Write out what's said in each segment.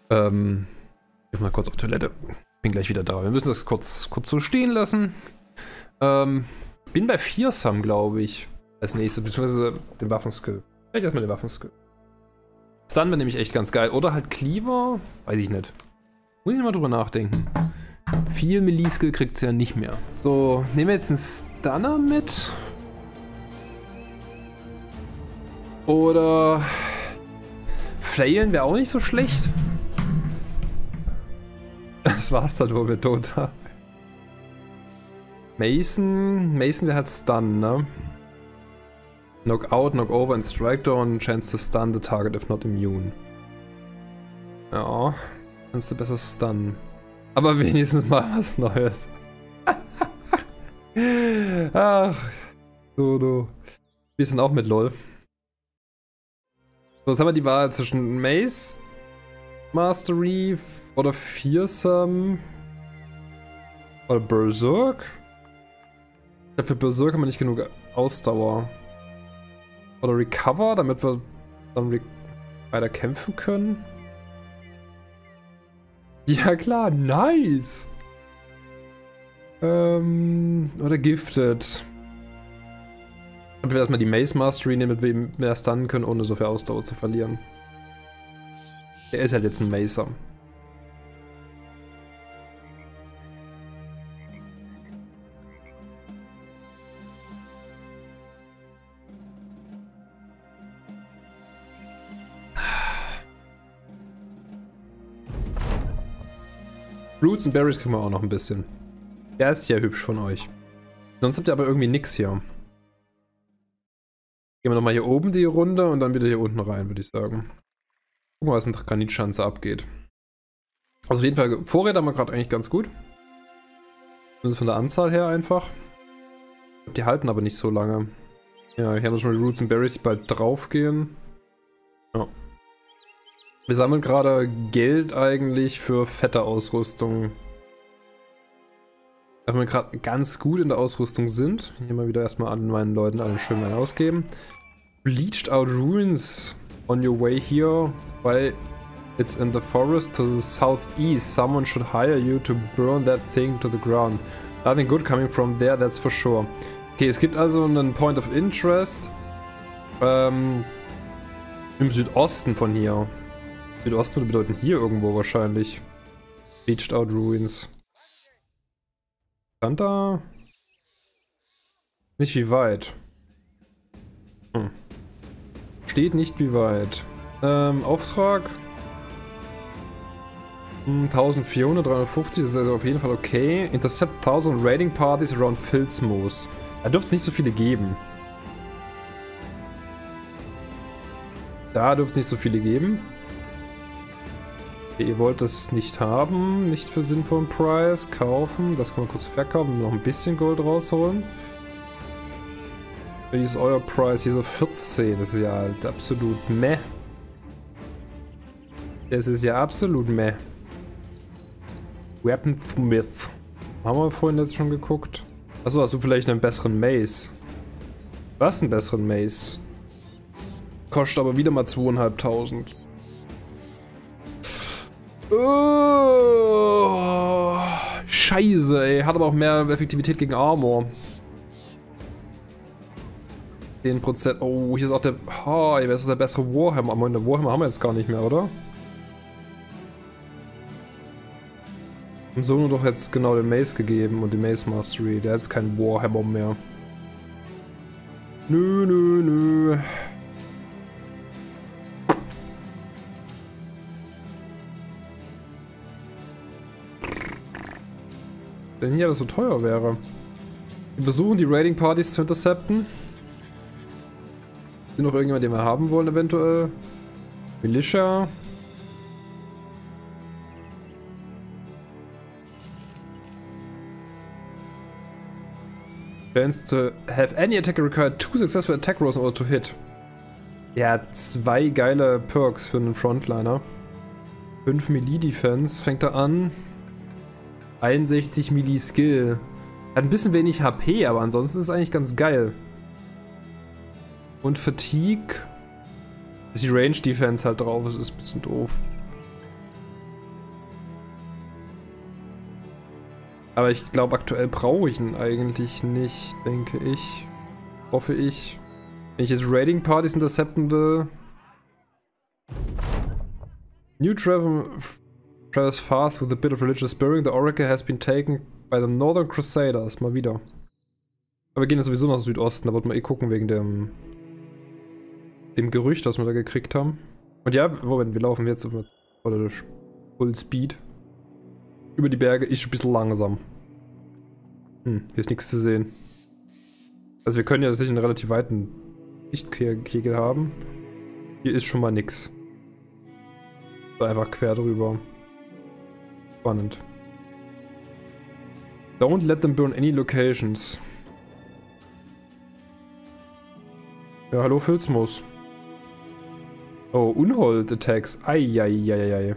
Ich mal kurz auf Toilette. Bin gleich wieder da. Wir müssen das kurz so stehen lassen. Bin bei Fearsome, glaube ich. Als nächstes, beziehungsweise den Waffenskill. Vielleicht erstmal den Waffenskill. Stun wäre nämlich echt ganz geil. Oder halt Cleaver. Weiß ich nicht. Muss ich mal drüber nachdenken. Viel Melee-Skill kriegt es ja nicht mehr. So, nehmen wir jetzt einen Stunner mit. Oder Flailen wäre auch nicht so schlecht. Das war's dann, wo wir tot haben. Mason wäre halt Stun, ne? Knockout, Knockover and Strike Down. Chance to stun the target if not immune. Ja, kannst du besser stunnen. Aber wenigstens mal was Neues. Ach, so du. Wir sind auch mit LOL. So, jetzt haben wir die Wahl zwischen Mace, Mastery oder Fearsome oder Berserk. Ich glaube, für Berserk haben wir nicht genug Ausdauer. Oder Recover, damit wir dann weiter kämpfen können. Ja klar, nice! Oder Gifted. Ich will erstmal die Mace Mastery nehmen, mit wem wir stunnen können, ohne so viel Ausdauer zu verlieren. Der ist halt jetzt ein Macer. Roots und Berries kriegen wir auch noch ein bisschen. Der ist ja hübsch von euch. Sonst habt ihr aber irgendwie nix hier. Gehen wir nochmal hier oben die Runde und dann wieder hier unten rein, würde ich sagen. Gucken, was in Granitschanze abgeht. Also auf jeden Fall, Vorräte haben wir gerade eigentlich ganz gut. Zumindest von der Anzahl her einfach. Die halten aber nicht so lange. Ja, hier haben wir schon mal die Roots und Berries, die bald draufgehen. Ja. Wir sammeln gerade Geld eigentlich für fette Ausrüstung. Wenn wir gerade ganz gut in der Ausrüstung sind. Hier mal wieder erstmal an meinen Leuten alle schön mal ausgeben. Bleached out ruins on your way here. While it's in the forest to the southeast. Someone should hire you to burn that thing to the ground. Nothing good coming from there, that's for sure. Okay, es gibt also einen Point of Interest. Im Südosten von hier. Südosten würde bedeuten hier irgendwo wahrscheinlich. Bleached out ruins. Stand da? Nicht wie weit. Steht nicht wie weit. Auftrag. 1400, 350, das ist also auf jeden Fall okay. Intercept 1000 raiding parties around Filzmoos. Da dürfte es nicht so viele geben. Da dürfte es nicht so viele geben. Okay, ihr wollt es nicht haben, nicht für sinnvollen Preis, kaufen, das kann man kurz verkaufen und noch ein bisschen Gold rausholen. Wie ist euer Preis? Hier so 14, das ist ja halt absolut meh. Das ist ja absolut meh. Weaponsmith. Haben wir vorhin jetzt schon geguckt? Achso, hast du vielleicht einen besseren Mace? Was, einen besseren Mace? Kostet aber wieder mal 2500. Oh, Scheiße, ey. Hat aber auch mehr Effektivität gegen Armor. 10%. Oh, hier ist auch der... Oh, ey, das ist der bessere Warhammer. Aber der Warhammer haben wir jetzt gar nicht mehr, oder? Haben so nur doch jetzt genau den Mace gegeben und die Mace Mastery. Der ist kein Warhammer mehr. Nö, nö, nö. Wenn hier das so teuer wäre. Wir versuchen die Raiding Parties zu intercepten. Ist noch irgendjemand, den wir haben wollen eventuell? Militia. Chance to have any attacker required 2 successful attack rolls in order to hit. Ja, 2 geile Perks für einen Frontliner. 5 Melee Defense fängt er an. 61 Melee Skill. Hat ein bisschen wenig HP, aber ansonsten ist es eigentlich ganz geil. Und Fatigue. Ist die Range Defense halt drauf, das ist ein bisschen doof. Aber ich glaube, aktuell brauche ich ihn eigentlich nicht, denke ich. Hoffe ich. Wenn ich jetzt Raiding Parties intercepten will. New travels fast with a bit of religious bearing. The Oracle has been taken by the Northern Crusaders. Mal wieder. Aber wir gehen jetzt sowieso nach Südosten. Da wollten wir eh gucken wegen dem Gerücht, was wir da gekriegt haben. Und ja, Moment, wir laufen jetzt auf Full Speed. Über die Berge ist ein bisschen langsam. Hier ist nichts zu sehen. Also wir können ja tatsächlich einen relativ weiten Lichtkegel haben. Hier ist schon mal nix. So einfach quer drüber. Spannend. Don't let them burn any locations. Ja, hallo Filzmus. Oh, Unhold Attacks. Eieieiei.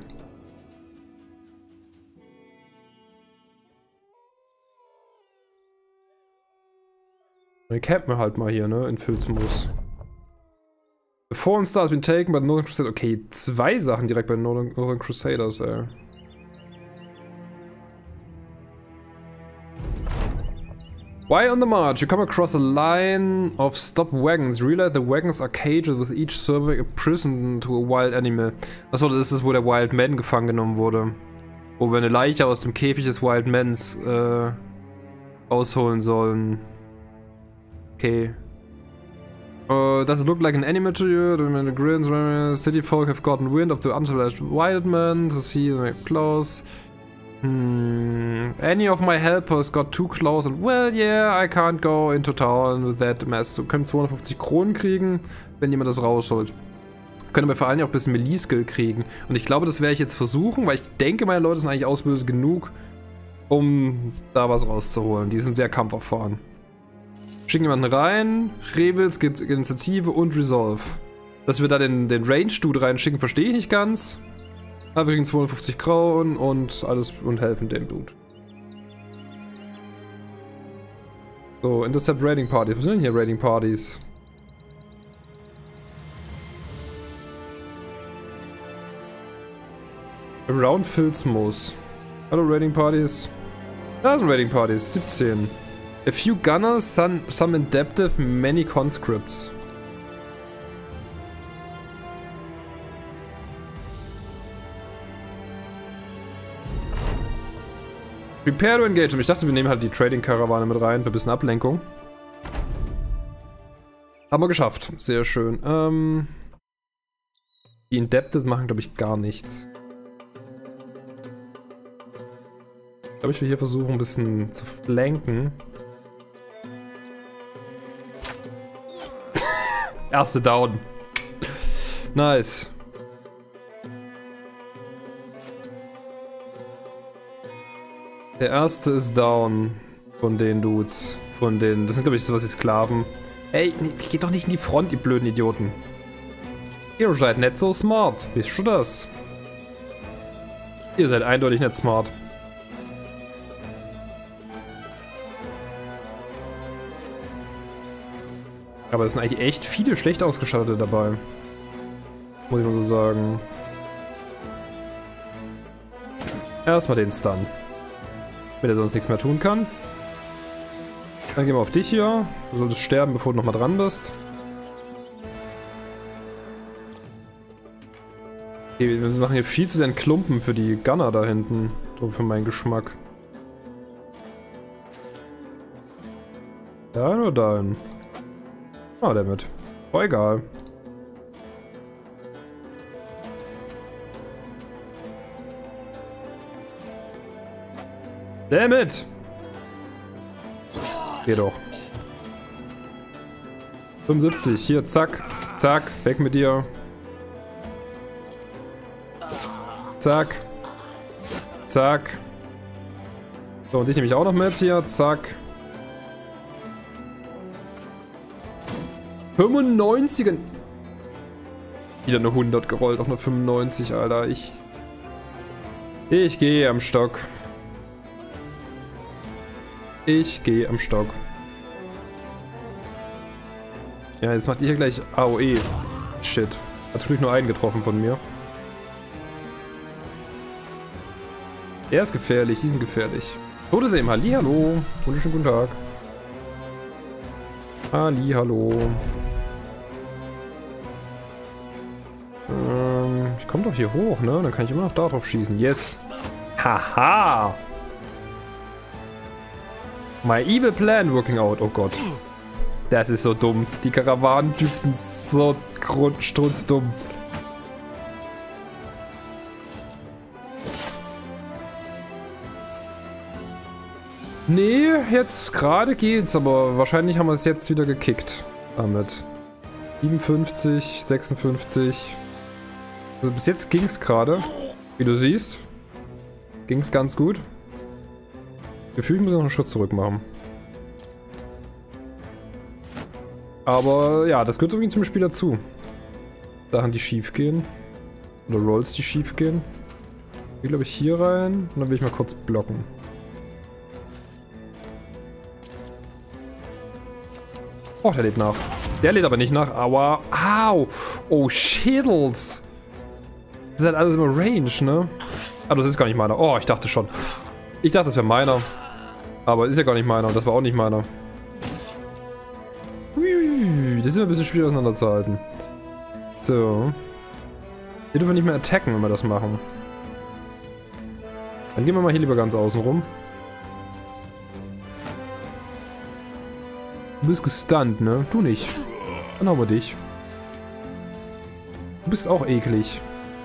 Dann campen wir halt mal hier, ne, in Filzmus. The Fallen Star has been taken by the Northern Crusaders. Okay, 2 Sachen direkt bei den Northern Crusaders, ey. While on the march, you come across a line of stopped wagons. Realize the wagons are cages with each serving a prison to a wild animal. Achso, das ist, wo der Wild Man gefangen genommen wurde. Wo wir eine Leiche aus dem Käfig des Wild Mans rausholen sollen. Okay. Does it look like an animal to you? The grins, city folk have gotten wind of the untouched wild man to see them close. Any of my helpers got too close and well, yeah, I can't go into town with that mess. So können 250 Kronen kriegen, wenn jemand das rausholt. Können aber vor allem auch ein bisschen Melee-Skill kriegen. Und ich glaube, das werde ich jetzt versuchen, weil ich denke, meine Leute sind eigentlich ausgebildet genug, um da was rauszuholen. Die sind sehr kampferfahren. Schicken jemanden rein, Rebels, Initiative und Resolve. Dass wir da den Range-Dude reinschicken, verstehe ich nicht ganz. Aber wir kriegen 250 Kronen und alles und helfen dem Dude. So, Intercept Raiding Parties. Was sind denn hier Raiding Parties? Around Filzmus. Hallo Raiding Parties. Da sind Raiding Parties, 17. A few gunners, some adaptive, many conscripts. Prepare to engage. Ich dachte, wir nehmen halt die Trading-Karawane mit rein für ein bisschen Ablenkung. Haben wir geschafft. Sehr schön. Die Adapted machen, glaube ich, gar nichts. Ich glaube, ich will hier versuchen, ein bisschen zu flanken. Erste Down. Nice. Der erste ist down von den Dudes. Von den. Das sind, glaube ich, sowas wie Sklaven. Ey, nee, geht doch nicht in die Front, ihr blöden Idioten. Ihr seid nicht so smart. Wisst du das? Ihr seid eindeutig nicht smart. Aber es sind eigentlich echt viele schlecht ausgestattete dabei. Muss ich mal so sagen. Erstmal den Stun. Wenn er sonst nichts mehr tun kann. Dann gehen wir auf dich hier. Du solltest sterben, bevor du nochmal dran bist. Okay, wir machen hier viel zu sehr einen Klumpen für die Gunner da hinten. So für meinen Geschmack. Dahin oder dahin? Ah, damit. Oh, egal. Damit! Geh doch. 75, hier, zack, zack, weg mit dir. Zack. Zack. So, und dich nehme ich auch noch mit hier, zack. 95er. Wieder eine 100 gerollt auf eine 95, Alter. Ich gehe am Stock. Ich gehe am Stock. Ja, jetzt macht ihr hier gleich AOE. Shit. Hat natürlich nur einen getroffen von mir. Der ist gefährlich, die sind gefährlich. Todesem, hallihallo. Wunderschönen guten Tag. Hallihallo. Ich komme doch hier hoch, ne? Dann kann ich immer noch da drauf schießen. Yes. Haha. My evil plan working out. Oh Gott. Das ist so dumm. Die Karawanentypen sind so strunzdumm. Nee, jetzt gerade geht's, aber wahrscheinlich haben wir es jetzt wieder gekickt. Damit. 57, 56. Also bis jetzt ging's gerade. Wie du siehst. Ging's ganz gut. Gefühlt muss ich noch einen Schritt zurück machen. Aber ja, das gehört irgendwie zum Spiel dazu. Sachen, die schief gehen. Oder Rolls, die schief gehen. Ich glaube ich hier rein. Und dann will ich mal kurz blocken. Oh, der lädt nach. Der lädt aber nicht nach. Aua. Au. Oh, Schädels. Das ist halt alles immer Range, ne? Ah, das ist gar nicht meiner. Oh, ich dachte schon. Ich dachte, das wäre meiner. Aber ist ja gar nicht meiner. Und das war auch nicht meiner. Ui, das ist immer ein bisschen schwierig auseinanderzuhalten. So. Hier dürfen wir nicht mehr attacken, wenn wir das machen. Dann gehen wir mal hier lieber ganz außen rum. Du bist gestunt, ne? Du nicht. Dann haben wir dich. Du bist auch eklig.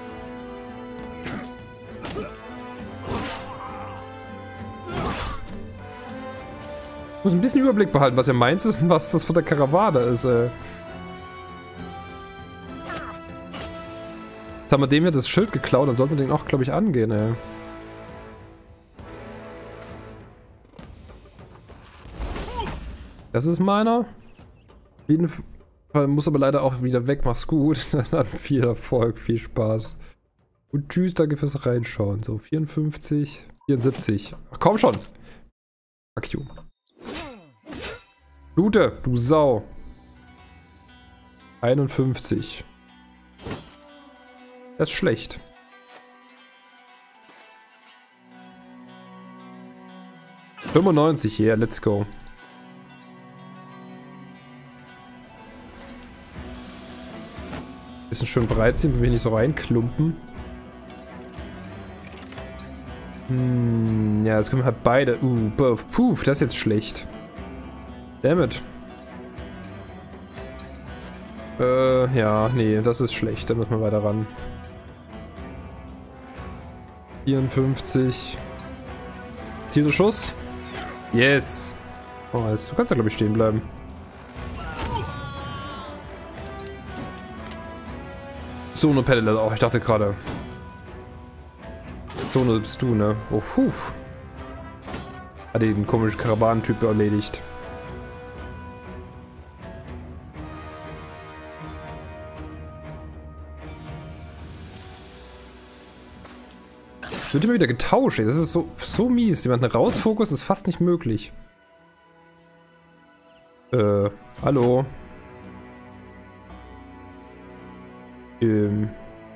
Ich muss ein bisschen Überblick behalten, was er meint ist und was das von der Karawane ist, ey. Jetzt haben wir dem ja das Schild geklaut, dann sollten wir den auch, glaube ich, angehen, ey. Das ist meiner. Auf jeden Fall muss aber leider auch wieder weg. Mach's gut. Dann viel Erfolg, viel Spaß. Und tschüss, danke fürs Reinschauen. So, 54, 74. Ach, komm schon. Fuck you. Lute, du Sau. 51. Das ist schlecht. $95, yeah, let's go. Bisschen schön breit ziehen, wenn wir nicht so reinklumpen. Ja, jetzt können wir halt beide. Puh, das ist jetzt schlecht. Dammit. Ja, nee, das ist schlecht. Da müssen wir weiter ran. 54. Zielschuss. Yes. Oh, du kannst ja, glaube ich, stehen bleiben. Zone Pedal auch, ich dachte gerade. Zone bist du, ne? Oh, puh. Hat den komischen Karawanentyp erledigt. Wird immer wieder getauscht, ey. Das ist so mies. Jemanden rausfokus ist fast nicht möglich. Hallo. Du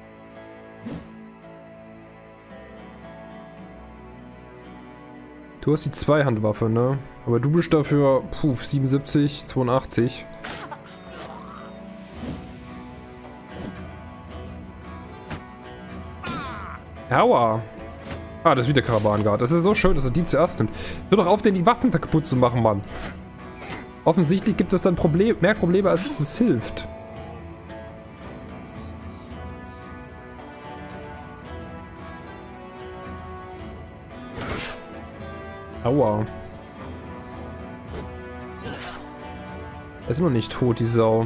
hast die Zweihandwaffe, ne? Aber du bist dafür, 77, 82. Aua. Ah, das ist wieder Karawanengard. Das ist so schön, dass er die zuerst nimmt. Hör doch auf, den die Waffen kaputt zu machen, Mann. Offensichtlich gibt es dann mehr Probleme, als es hilft. Aua. Er ist immer noch nicht tot, die Sau.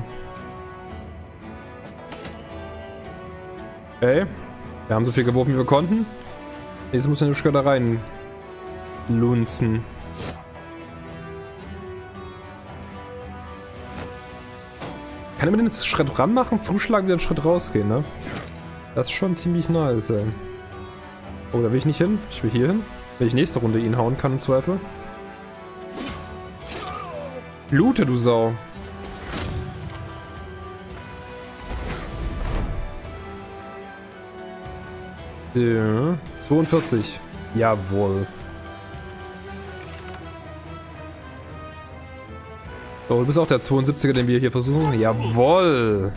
Okay. Wir haben so viel geworfen, wie wir konnten. Jetzt muss der da rein lunzen. Kann er mir den jetzt einen Schritt ran machen, zuschlagen, wieder einen Schritt rausgehen, ne? Das ist schon ziemlich nice, ey. Oh, da will ich nicht hin. Ich will hier hin. Wenn ich nächste Runde ihn hauen kann, im Zweifel. Loote, du Sau. Ja, 42. Jawohl. So, du bist auch der 72er, den wir hier versuchen. Jawoll!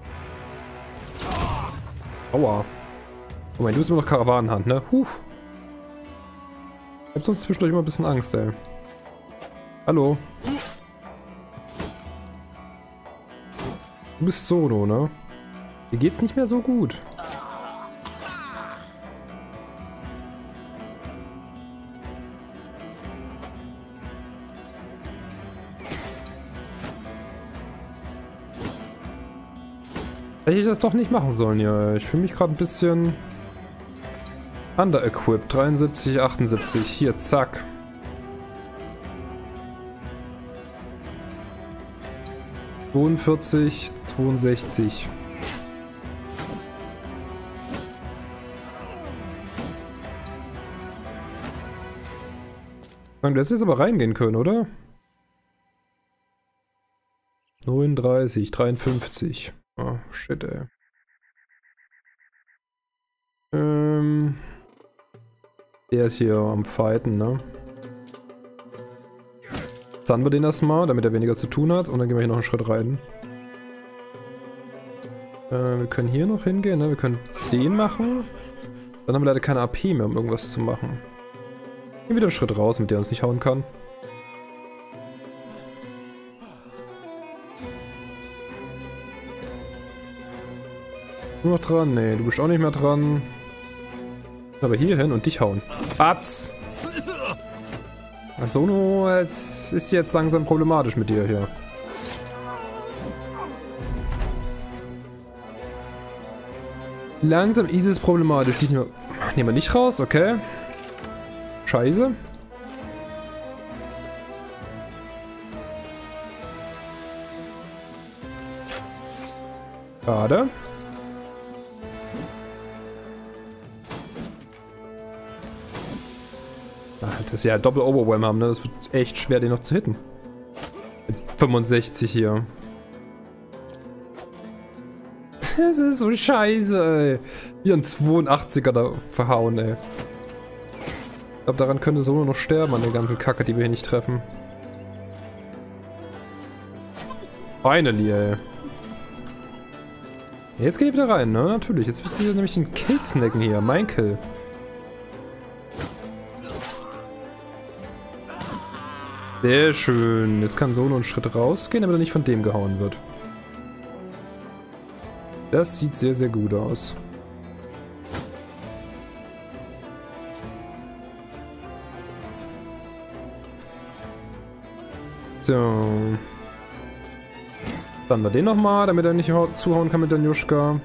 Aua. Moment, du bist immer noch Karawanenhand, ne? Huh. Ich hab sonst zwischendurch immer ein bisschen Angst, ey. Hallo. Du bist Solo, ne? Dir geht's nicht mehr so gut. Hätte ich das doch nicht machen sollen, ja. Ich fühle mich gerade ein bisschen under-equipped. 73, 78. Hier, zack. – 42, 62. Du hättest jetzt aber reingehen können, oder? 39, 53. Oh, shit, ey. Der ist hier am Fighten, ne? Zannen wir den erstmal, damit er weniger zu tun hat. Und dann gehen wir hier noch einen Schritt rein. Wir können hier noch hingehen, ne? Wir können den machen. Dann haben wir leider keine AP mehr, um irgendwas zu machen. Gehen wieder einen Schritt raus, damit der uns nicht hauen kann. Du noch dran? Nee, du bist auch nicht mehr dran. Aber hier hin und dich hauen. Batz! Sono, es ist jetzt langsam problematisch mit dir hier. Langsam ist es problematisch. Die nehmen wir nicht raus, okay. Scheiße. Schade. Dass sie halt Doppel-Overwhelm haben, ne? Das wird echt schwer, den noch zu hitten. Mit 65 hier. Das ist so scheiße, ey. Hier ein 82er da verhauen, ey. Ich glaube, daran könnte Solo noch sterben, an der ganzen Kacke, die wir hier nicht treffen. Finally, ey. Jetzt geht ihr wieder rein, ne? Natürlich. Jetzt müsst ihr nämlich den Kill snacken hier. Mein Kill. Sehr schön. Jetzt kann Solo einen Schritt rausgehen, damit er nicht von dem gehauen wird. Das sieht sehr, sehr gut aus. So. Dann wir den nochmal, damit er nicht zuhauen kann mit der Njuschka.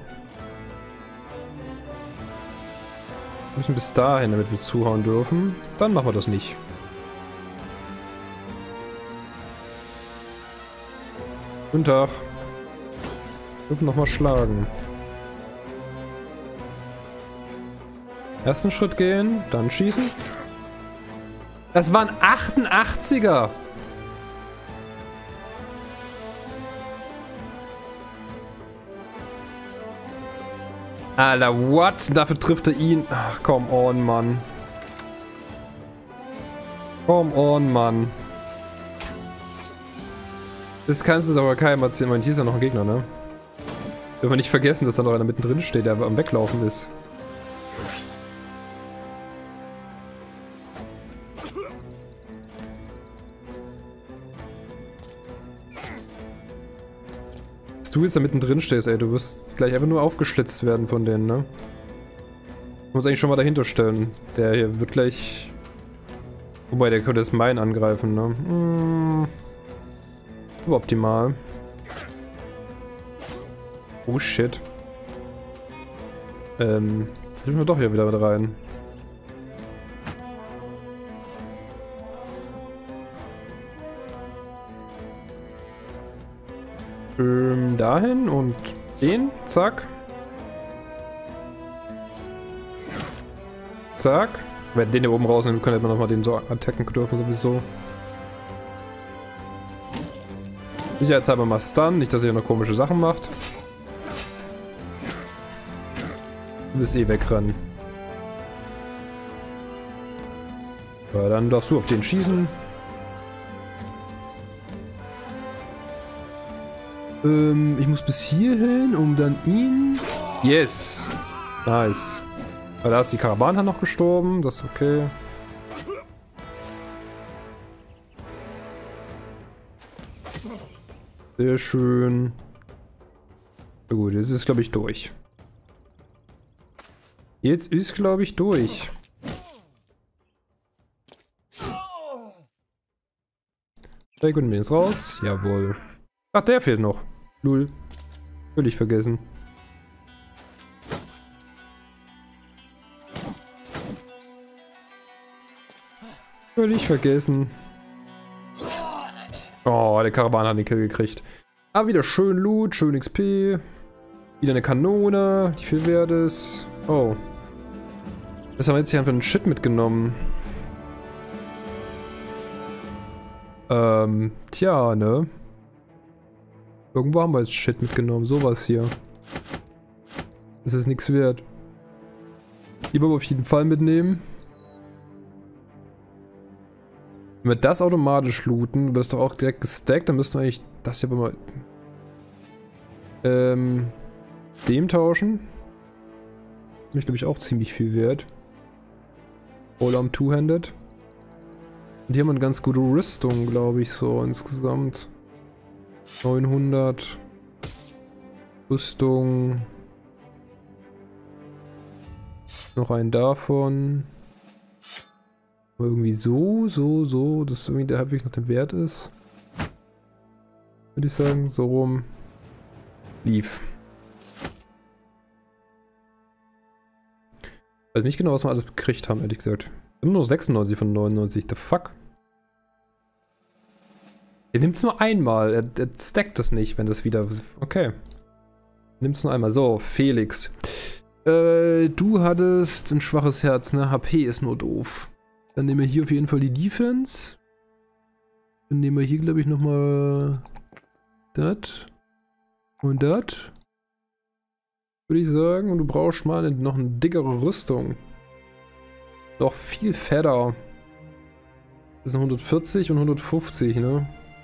Wir müssen bis dahin, damit wir zuhauen dürfen. Dann machen wir das nicht. Guten Tag. Wir dürfen nochmal schlagen. Ersten Schritt gehen, dann schießen. Das waren 88er! Alter, what? Dafür trifft er ihn. Ach, come on, Mann. Come on, Mann. Das kannst du aber keinem erzählen. Mein, hier ist ja noch ein Gegner, ne? Dürfen wir nicht vergessen, dass da noch einer mittendrin steht, der am Weglaufen ist. Dass du jetzt da mittendrin stehst, ey, du wirst gleich einfach nur aufgeschlitzt werden von denen, ne? Ich muss eigentlich schon mal dahinter stellen. Der hier wird gleich... Wobei, der könnte jetzt meinen angreifen, ne? Optimal. Oh shit. Dürfen wir doch hier wieder mit rein. Dahin und den. Zack. Zack. Wir werden den hier oben rausnehmen, wir können halt nochmal den so attacken dürfen sowieso. Sicherheitshalber mal Stun, nicht dass ihr noch komische Sachen macht. Du wirst eh wegrennen. Ja, dann darfst du auf den schießen. Ich muss bis hierhin, um dann ihn... Yes! Nice. Weil da ist die Karawane noch gestorben, das ist okay. Sehr schön. Na gut, jetzt ist glaube ich durch. Jetzt ist glaube ich durch. Sehr gut, mir ist raus. Jawohl. Ach, der fehlt noch. Lul. Völlig vergessen. Völlig vergessen. Oh, der Karawan hat den Kill gekriegt. Aber wieder schön Loot, schön XP. Wieder eine Kanone, die viel wert ist. Oh. Das haben wir jetzt hier einfach einen Shit mitgenommen. Tja, ne? Irgendwo haben wir jetzt Shit mitgenommen, sowas hier. Das ist nichts wert. Die wollen wir auf jeden Fall mitnehmen. Wenn wir das automatisch looten, wird es doch auch direkt gestackt, dann müssten wir eigentlich das hier mal dem tauschen. Mich glaube ich auch ziemlich viel wert. All-Arm Two-Handed. Und hier haben wir eine ganz gute Rüstung, glaube ich, so insgesamt. 900 Rüstung. Noch einen davon. Irgendwie so, dass irgendwie der halbwegs noch den Wert ist. Würde ich sagen, so rum. Lief. Weiß nicht genau, was wir alles gekriegt haben, ehrlich gesagt. Wir haben nur 96 von 99, the fuck? Er nimmt es nur einmal, er stackt das nicht, wenn das wieder... Okay. Nimmt es nur einmal. So, Felix. Du hattest ein schwaches Herz, ne? HP ist nur doof. Dann nehmen wir hier auf jeden Fall die Defense. Dann nehmen wir hier, glaube ich, nochmal das. Und das. Würde ich sagen. Und du brauchst mal noch eine dickere Rüstung. Doch viel fetter. Das sind 140 und 150, ne?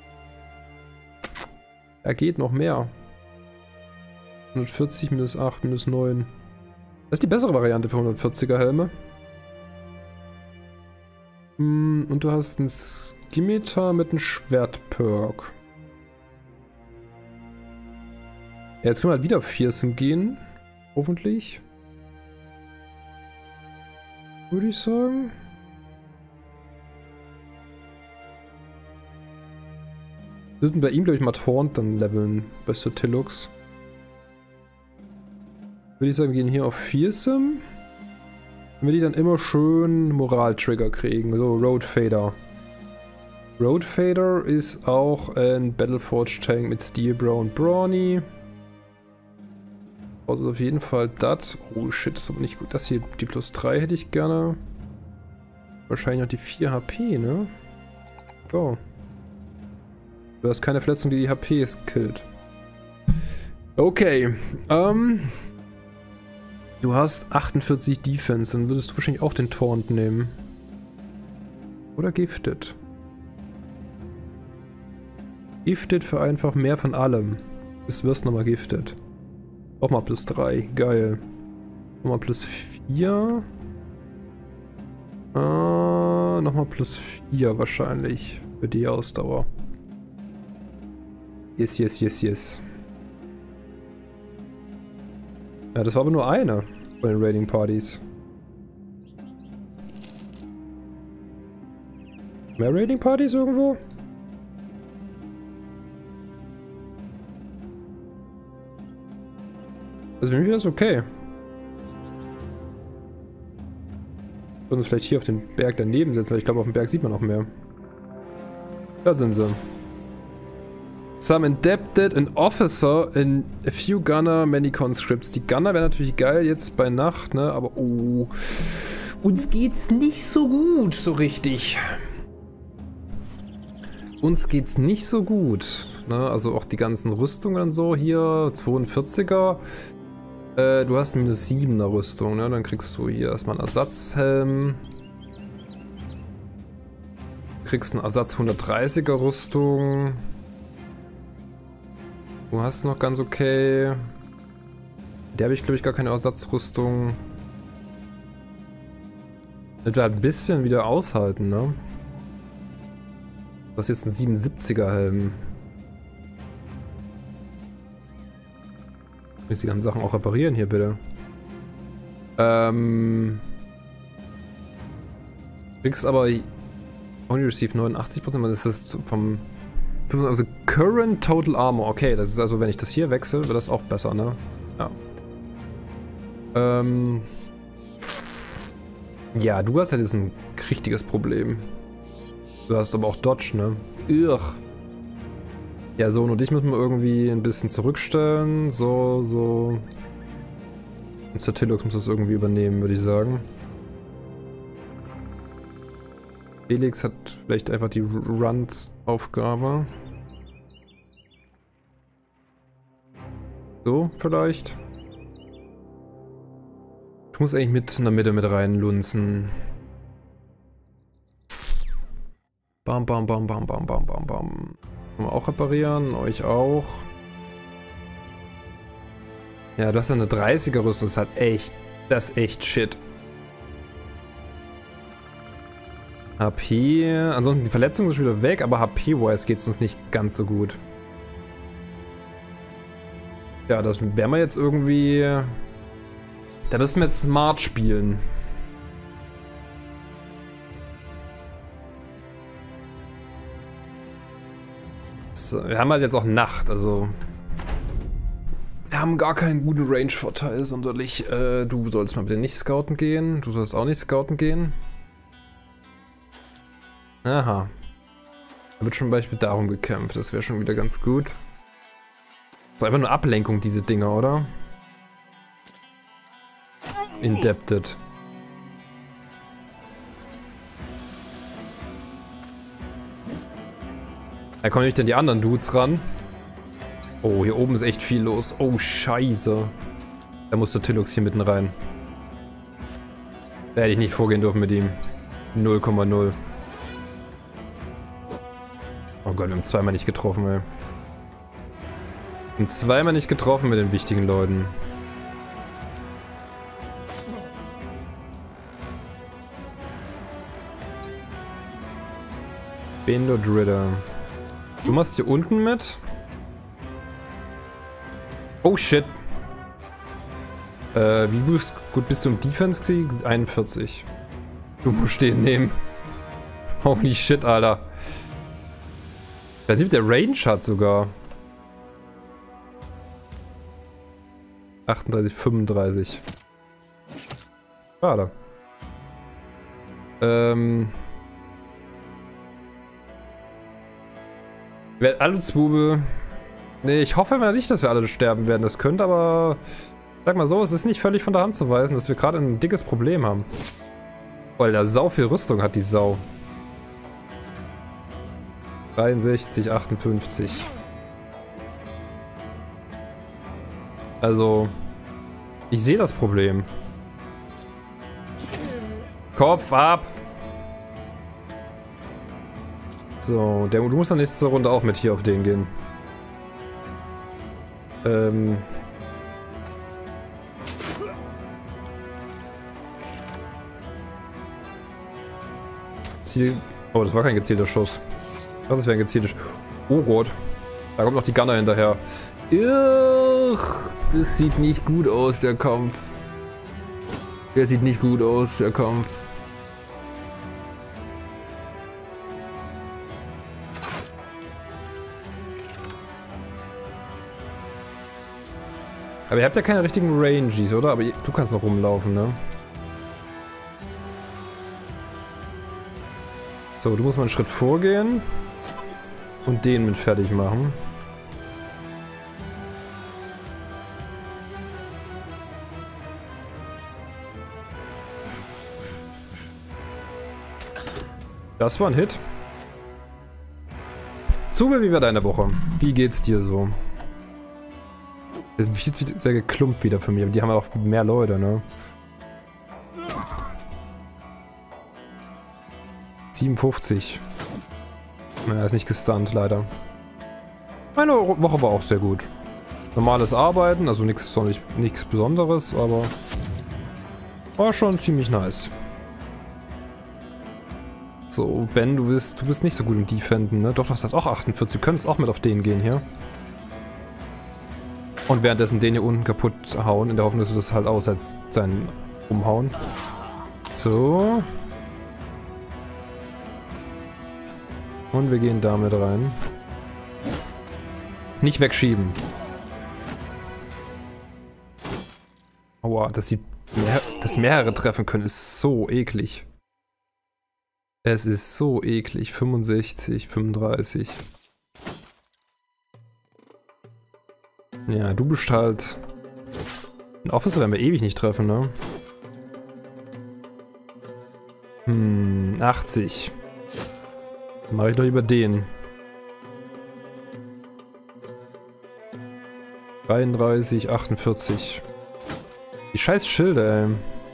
Da geht noch mehr. 140 minus 8 minus 9. Das ist die bessere Variante für 140er Helme. Und du hast einen Skimitar mit einem Schwert-Perk. Ja, jetzt können wir halt wieder auf Fearsome gehen. Hoffentlich. Würde ich sagen. Wir sollten bei ihm, glaube ich, mal Taunt dann leveln. Bei Sotilux. Würde ich sagen, wir gehen hier auf Fearsome. Wenn wir die dann immer schön Moral-Trigger kriegen. So, Road Fader. Road Fader ist auch ein Battleforge-Tank mit Steel, Bro und Brawny. Also auf jeden Fall das. Oh shit, das ist aber nicht gut. Das hier, die plus 3 hätte ich gerne. Wahrscheinlich noch die 4 HP, ne? So. Du hast keine Verletzung, die HP killt. Okay. Du hast 48 Defense, dann würdest du wahrscheinlich auch den Taunt nehmen. Oder Gifted. Gifted für einfach mehr von allem. Du wirst nochmal Gifted. Auch mal plus 3, geil. Nochmal plus 4. Nochmal plus 4 wahrscheinlich. Für die Ausdauer. Yes, yes, yes, yes. Ja, das war aber nur eine von den Raiding Partys. Mehr Raiding Partys irgendwo? Also für mich wäre das okay. Wir können uns vielleicht hier auf den Berg daneben setzen, weil ich glaube auf dem Berg sieht man auch mehr. Da sind sie. Some indebted, an officer, and a few gunner, many conscripts. Die Gunner wären natürlich geil jetzt bei Nacht, ne? Aber oh, uns geht's nicht so gut, so richtig. Uns geht's nicht so gut, ne? Also auch die ganzen Rüstungen und so hier, 42er. Du hast eine minus 7er Rüstung, ne? Dann kriegst du hier erstmal einen Ersatzhelm. Du kriegst einen Ersatz 130er Rüstung. Du hast noch ganz okay. Der habe ich, glaube ich, gar keine Ersatzrüstung. Das wird ein bisschen wieder aushalten, ne? Du hast jetzt einen 77er Helm. Ich muss die ganzen Sachen auch reparieren hier, bitte. Kriegst aber only receive 89%, das ist vom... Also Current Total Armor. Okay, das ist also, wenn ich das hier wechsle, wird das auch besser, ne? Ja. Ja, du hast ja jetzt ein richtiges Problem. Du hast aber auch Dodge, ne? Irr. Ja, so, und dich müssen wir irgendwie ein bisschen zurückstellen. So. Und Certillux muss das irgendwie übernehmen, würde ich sagen. Felix hat vielleicht einfach die Run-Aufgabe. So, vielleicht. Ich muss eigentlich mit in der Mitte mit reinlunzen. Bam, bam, bam, bam, bam, bam, bam, bam. Können wir auch reparieren, euch auch. Ja, du hast ja eine 30er Rüstung, das ist echt shit. HP, ansonsten die Verletzung ist schon wieder weg, aber HP-wise geht es uns nicht ganz so gut. Ja, das werden wir jetzt irgendwie... Da müssen wir jetzt smart spielen. So, wir haben halt jetzt auch Nacht, also... Wir haben gar keinen guten Range-Vorteil sonderlich. Du sollst mal bitte nicht scouten gehen. Du sollst auch nicht scouten gehen. Aha. Da wird schon zum Beispiel darum gekämpft. Das wäre schon wieder ganz gut. Das ist einfach nur Ablenkung, diese Dinger, oder? Indebted. Da kommen nicht denn die anderen Dudes ran. Oh, hier oben ist echt viel los. Oh, scheiße. Da muss der Tillux hier mitten rein. Da hätte ich nicht vorgehen dürfen mit ihm. 0,0. Oh Gott, wir haben zweimal nicht getroffen, ey. Wir haben zweimal nicht getroffen mit den wichtigen Leuten. Bendo Dritter. Du machst hier unten mit. Oh shit. Wie gut bist du im Defense-Krieg? 41. Du musst den nehmen. Holy shit, Alter. Der Range hat sogar. 38, 35. Schade. Alle Zwube. Nee, ich hoffe mal nicht, dass wir alle sterben werden. Das könnte aber... Sag mal so, es ist nicht völlig von der Hand zu weisen, dass wir gerade ein dickes Problem haben. Weil der sau viel Rüstung hat, die Sau. 63, 58. Also... Ich sehe das Problem. Kopf ab! So, du musst dann nächste Runde auch mit hier auf den gehen. Ziel... Oh, das war kein gezielter Schuss. Das wäre ein gezielter Schuss. Oh Gott. Da kommt noch die Gunner hinterher. Ugh, das sieht nicht gut aus, der Kampf. Der sieht nicht gut aus, der Kampf. Aber ihr habt ja keine richtigen Ranges, oder? Aber du kannst noch rumlaufen, ne? So, du musst mal einen Schritt vorgehen. Und den mit fertig machen. Das war ein Hit. Zuge, wie war deine Woche? Wie geht's dir so? Das ist viel zu sehr geklumpt wieder für mich, aber die haben ja auch mehr Leute, ne? 57. Naja, ist nicht gestunt, leider. Meine Woche war auch sehr gut. Normales Arbeiten, also nichts Besonderes, aber war schon ziemlich nice. So, Ben, du bist nicht so gut im Defenden, ne? Doch, du hast auch 48. Du könntest auch mit auf den gehen hier. Und währenddessen den hier unten kaputt hauen, in der Hoffnung, dass du das halt aussetzt, sein Umhauen. So. Und wir gehen damit rein. Nicht wegschieben. Aua, dass mehrere treffen können, ist so eklig. Es ist so eklig. 65, 35. Ja, du bist halt... Ein Officer werden wir ewig nicht treffen, ne? 80. Dann mache ich doch lieber den. 33, 48. Die scheiß Schilde, ey.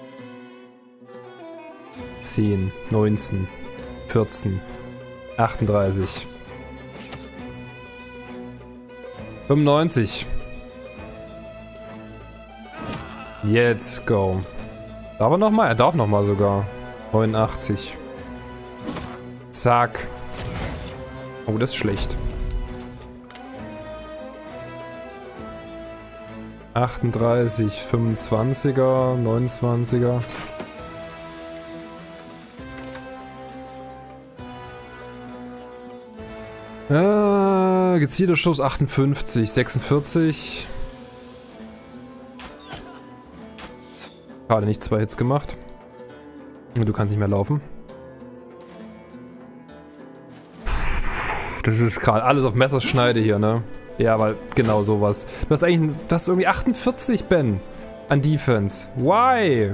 10, 19, 14, 38. 95. Jetzt go. Darf er nochmal? Er darf nochmal sogar. 89. Zack. Oh, das ist schlecht. 38, 25er, 29er. Gezielter Schuss 58, 46. Gerade nicht 2 Hits gemacht. Und du kannst nicht mehr laufen. Das ist gerade alles auf Messerschneide hier, ne? Ja, weil genau sowas. Du hast irgendwie 48, Ben, an Defense. Why?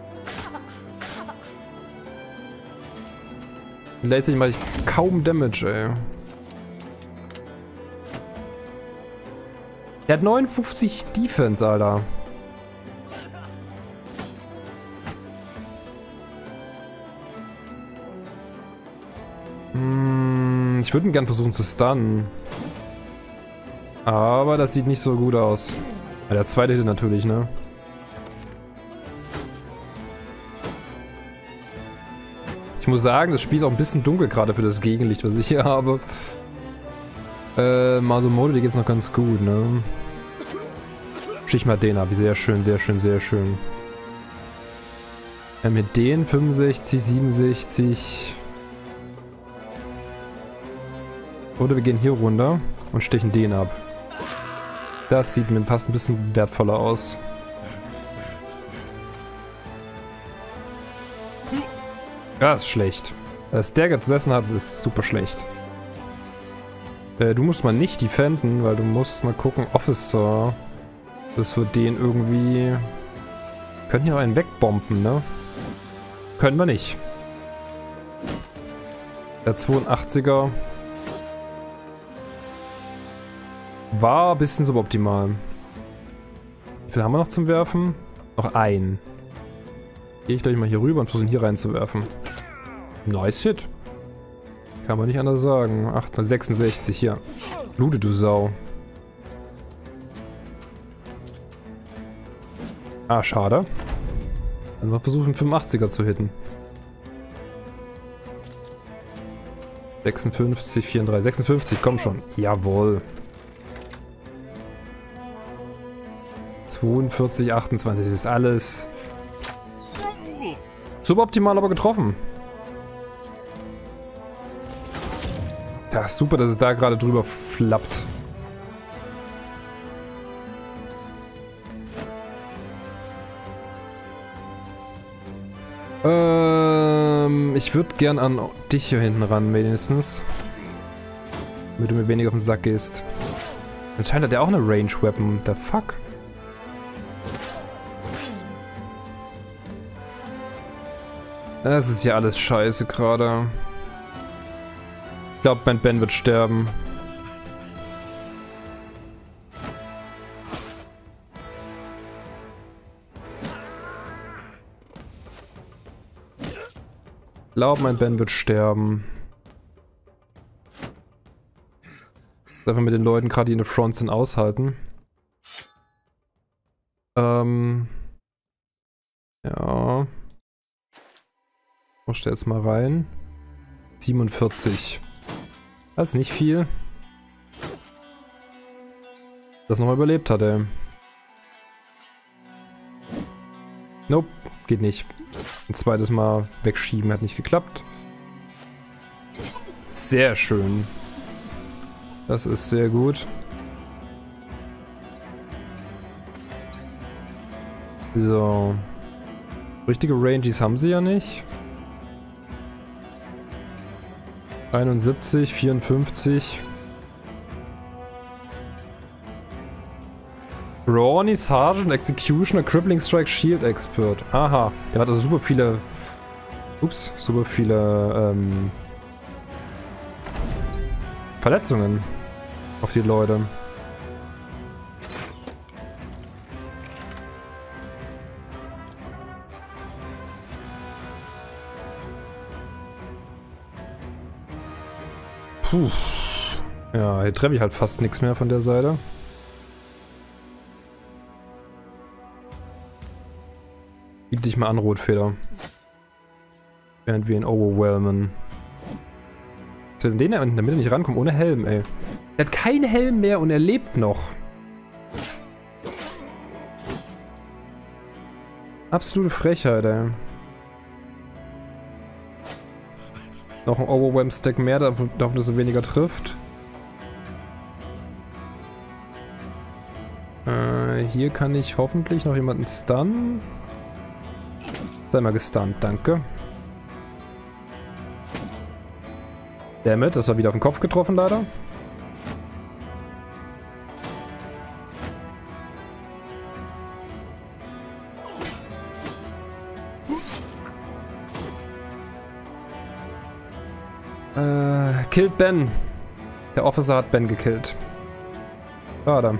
Letztlich mache ich kaum Damage, ey. Der hat 59 Defense, Alter. Ich würde ihn gern versuchen zu stunnen. Aber das sieht nicht so gut aus. Ja, der zweite Hit natürlich, ne? Ich muss sagen, das Spiel ist auch ein bisschen dunkel gerade für das Gegenlicht, was ich hier habe. Masumode, die geht's noch ganz gut, ne? Stich mal den ab. Sehr schön, sehr schön, sehr schön. Mit den 65, 67. Oder wir gehen hier runter und stechen den ab. Das sieht mir fast ein bisschen wertvoller aus. Das ist schlecht. Dass der gesessen hat, ist super schlecht. Du musst mal nicht defenden, weil du musst mal gucken, Officer. Dass wir den irgendwie... Wir können hier einen wegbomben, ne? Können wir nicht. Der 82er... War ein bisschen suboptimal. Wie viel haben wir noch zum Werfen? Noch einen. Gehe ich gleich mal hier rüber und versuche ihn hier reinzuwerfen. Nice Hit. Kann man nicht anders sagen. 866, ja. Blute, du Sau. Ah, schade. Dann mal versuchen, 85er zu hitten. 56, 34, 56, komm schon. Jawohl. 42, 28, das ist alles suboptimal, aber getroffen. Das ist super, dass es da gerade drüber flappt. Ich würde gern an dich hier hinten ran, wenigstens. Damit du mir weniger auf den Sack gehst. Anscheinend hat der auch eine Range-Weapon. The fuck? Das ist ja alles scheiße gerade. Ich glaube, mein Ben wird sterben. Ich glaube, mein Ben wird sterben. Darf man mit den Leuten gerade, die in der Front sind, aushalten. Ja. Muss da jetzt mal rein. 47. Das ist nicht viel. Das nochmal überlebt hat, ey. Nope, geht nicht. Ein zweites Mal wegschieben hat nicht geklappt. Sehr schön. Das ist sehr gut. So. Richtige Rangies haben sie ja nicht. 71, 54. Brawny, Sergeant, Executioner, Crippling Strike, Shield Expert. Aha, der hat also super viele... Ups, super viele Verletzungen auf die Leute. Puh. Ja, hier treffe ich halt fast nichts mehr von der Seite. Biet dich mal an, Rotfeder. Während wir ihn overwhelmen. Dass wir in den in der Mitte nicht rankommen, ohne Helm, ey. Er hat keinen Helm mehr und er lebt noch. Absolute Frechheit, ey. Noch ein Overwhelm-Stack mehr, davon, dass er weniger trifft. Hier kann ich hoffentlich noch jemanden stunnen. Sei mal gestunt, danke. Dammit, das war wieder auf den Kopf getroffen, leider. Killt Ben. Der Officer hat Ben gekillt. Schade.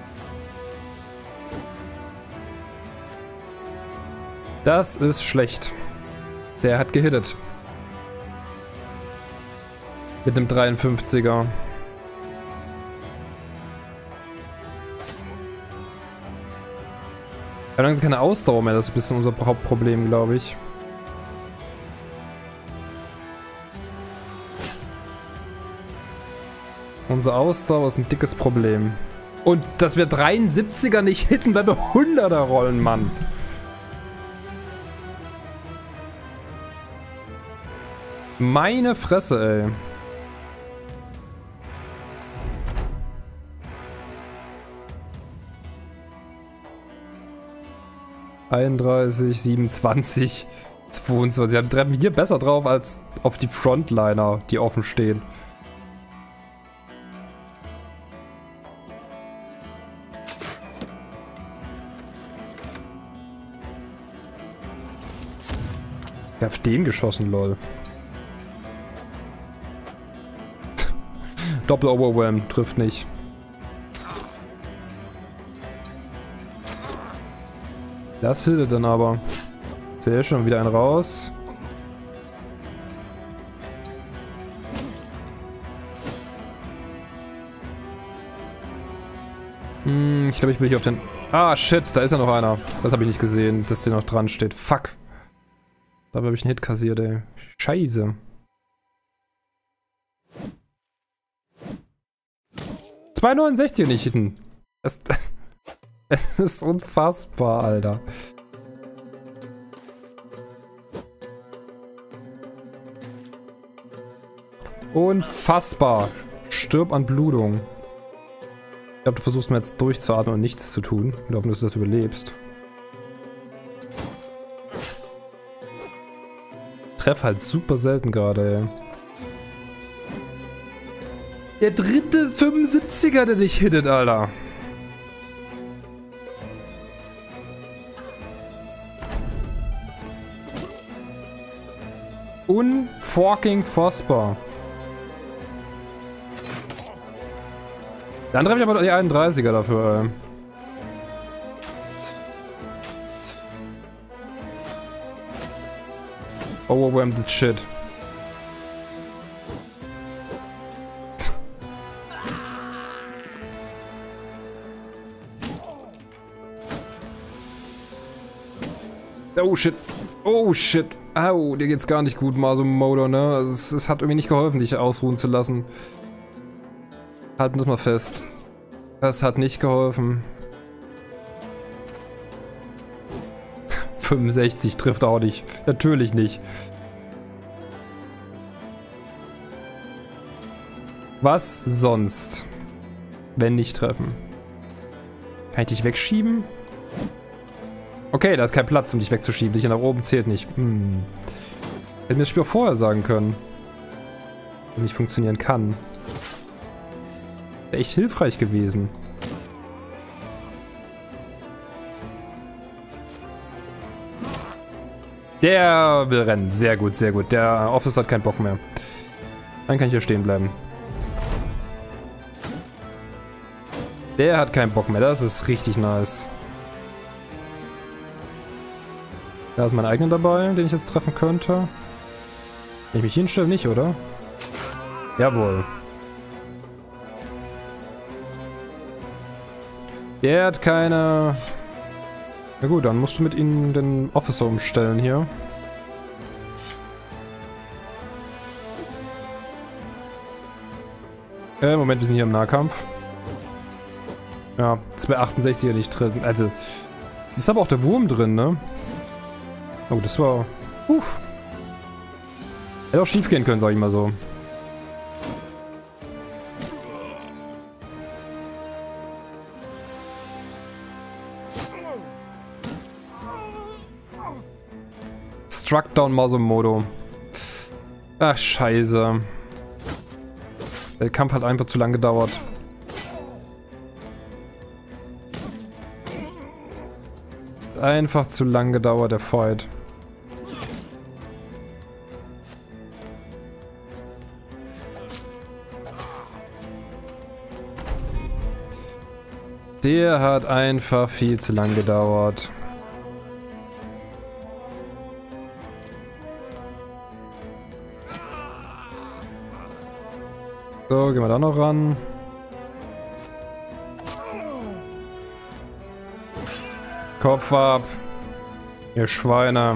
Das ist schlecht. Der hat gehittet. Mit dem 53er. Wir haben langsam keine Ausdauer mehr, das ist ein bisschen unser Hauptproblem, glaube ich. Unsere Ausdauer ist ein dickes Problem. Und dass wir 73er nicht hitten, weil wir 100er rollen, Mann. Meine Fresse, ey. ...31, 27, 22. Wir treffen hier besser drauf als auf die Frontliner, die offen stehen. Ich hab auf den geschossen, lol. Doppel-Overwhelm, trifft nicht. Das hilft dann aber. Sehr schön, wieder ein raus. Ich glaube, ich will hier auf den... Ah, shit, da ist ja noch einer. Das habe ich nicht gesehen, dass der noch dran steht. Fuck. Dabei habe ich einen Hit kassiert, ey. Scheiße. ...269 nicht hitten. Es ist unfassbar, Alter. Unfassbar. Stirb an Blutung. Ich glaube, du versuchst mir jetzt durchzuatmen und nichts zu tun. Wir hoffen, dass du das überlebst. Treff halt super selten gerade, ey. Der dritte 75er, der dich hittet, Alter. Unfucking fassbar. Dann treffe ich aber die 31er dafür, ey. Overwhelmed the shit. Oh shit. Oh shit. Au, dir geht's gar nicht gut, Maso-Modo, ne? Es hat irgendwie nicht geholfen, dich ausruhen zu lassen. Halten das mal fest. Das hat nicht geholfen. 65 trifft auch nicht. Natürlich nicht. Was sonst? Wenn nicht treffen. Kann ich dich wegschieben? Okay, da ist kein Platz, um dich wegzuschieben. Dich nach oben zählt nicht. Hätte mir das Spiel auch vorher sagen können. Dass nicht funktionieren kann. Wäre echt hilfreich gewesen. Der will rennen. Sehr gut, sehr gut. Der Officer hat keinen Bock mehr. Dann kann ich hier stehen bleiben. Der hat keinen Bock mehr. Das ist richtig nice. Da ist mein eigener dabei, den ich jetzt treffen könnte. Wenn ich mich hinstelle, nicht, oder? Jawohl. Der hat keine... Na gut, dann musst du mit ihnen den Officer umstellen hier. Moment, wir sind hier im Nahkampf. Ja, 268er nicht drin. Also, es ist aber auch der Wurm drin, ne? Oh, das war... Hätte auch schief gehen können, sag ich mal so. Struck down Maso-Modo. Ach, scheiße. Der Kampf hat einfach zu lang gedauert. Einfach zu lang gedauert, der Fight. Der hat einfach viel zu lang gedauert. So, gehen wir da noch ran. Kopf ab. Ihr Schweine.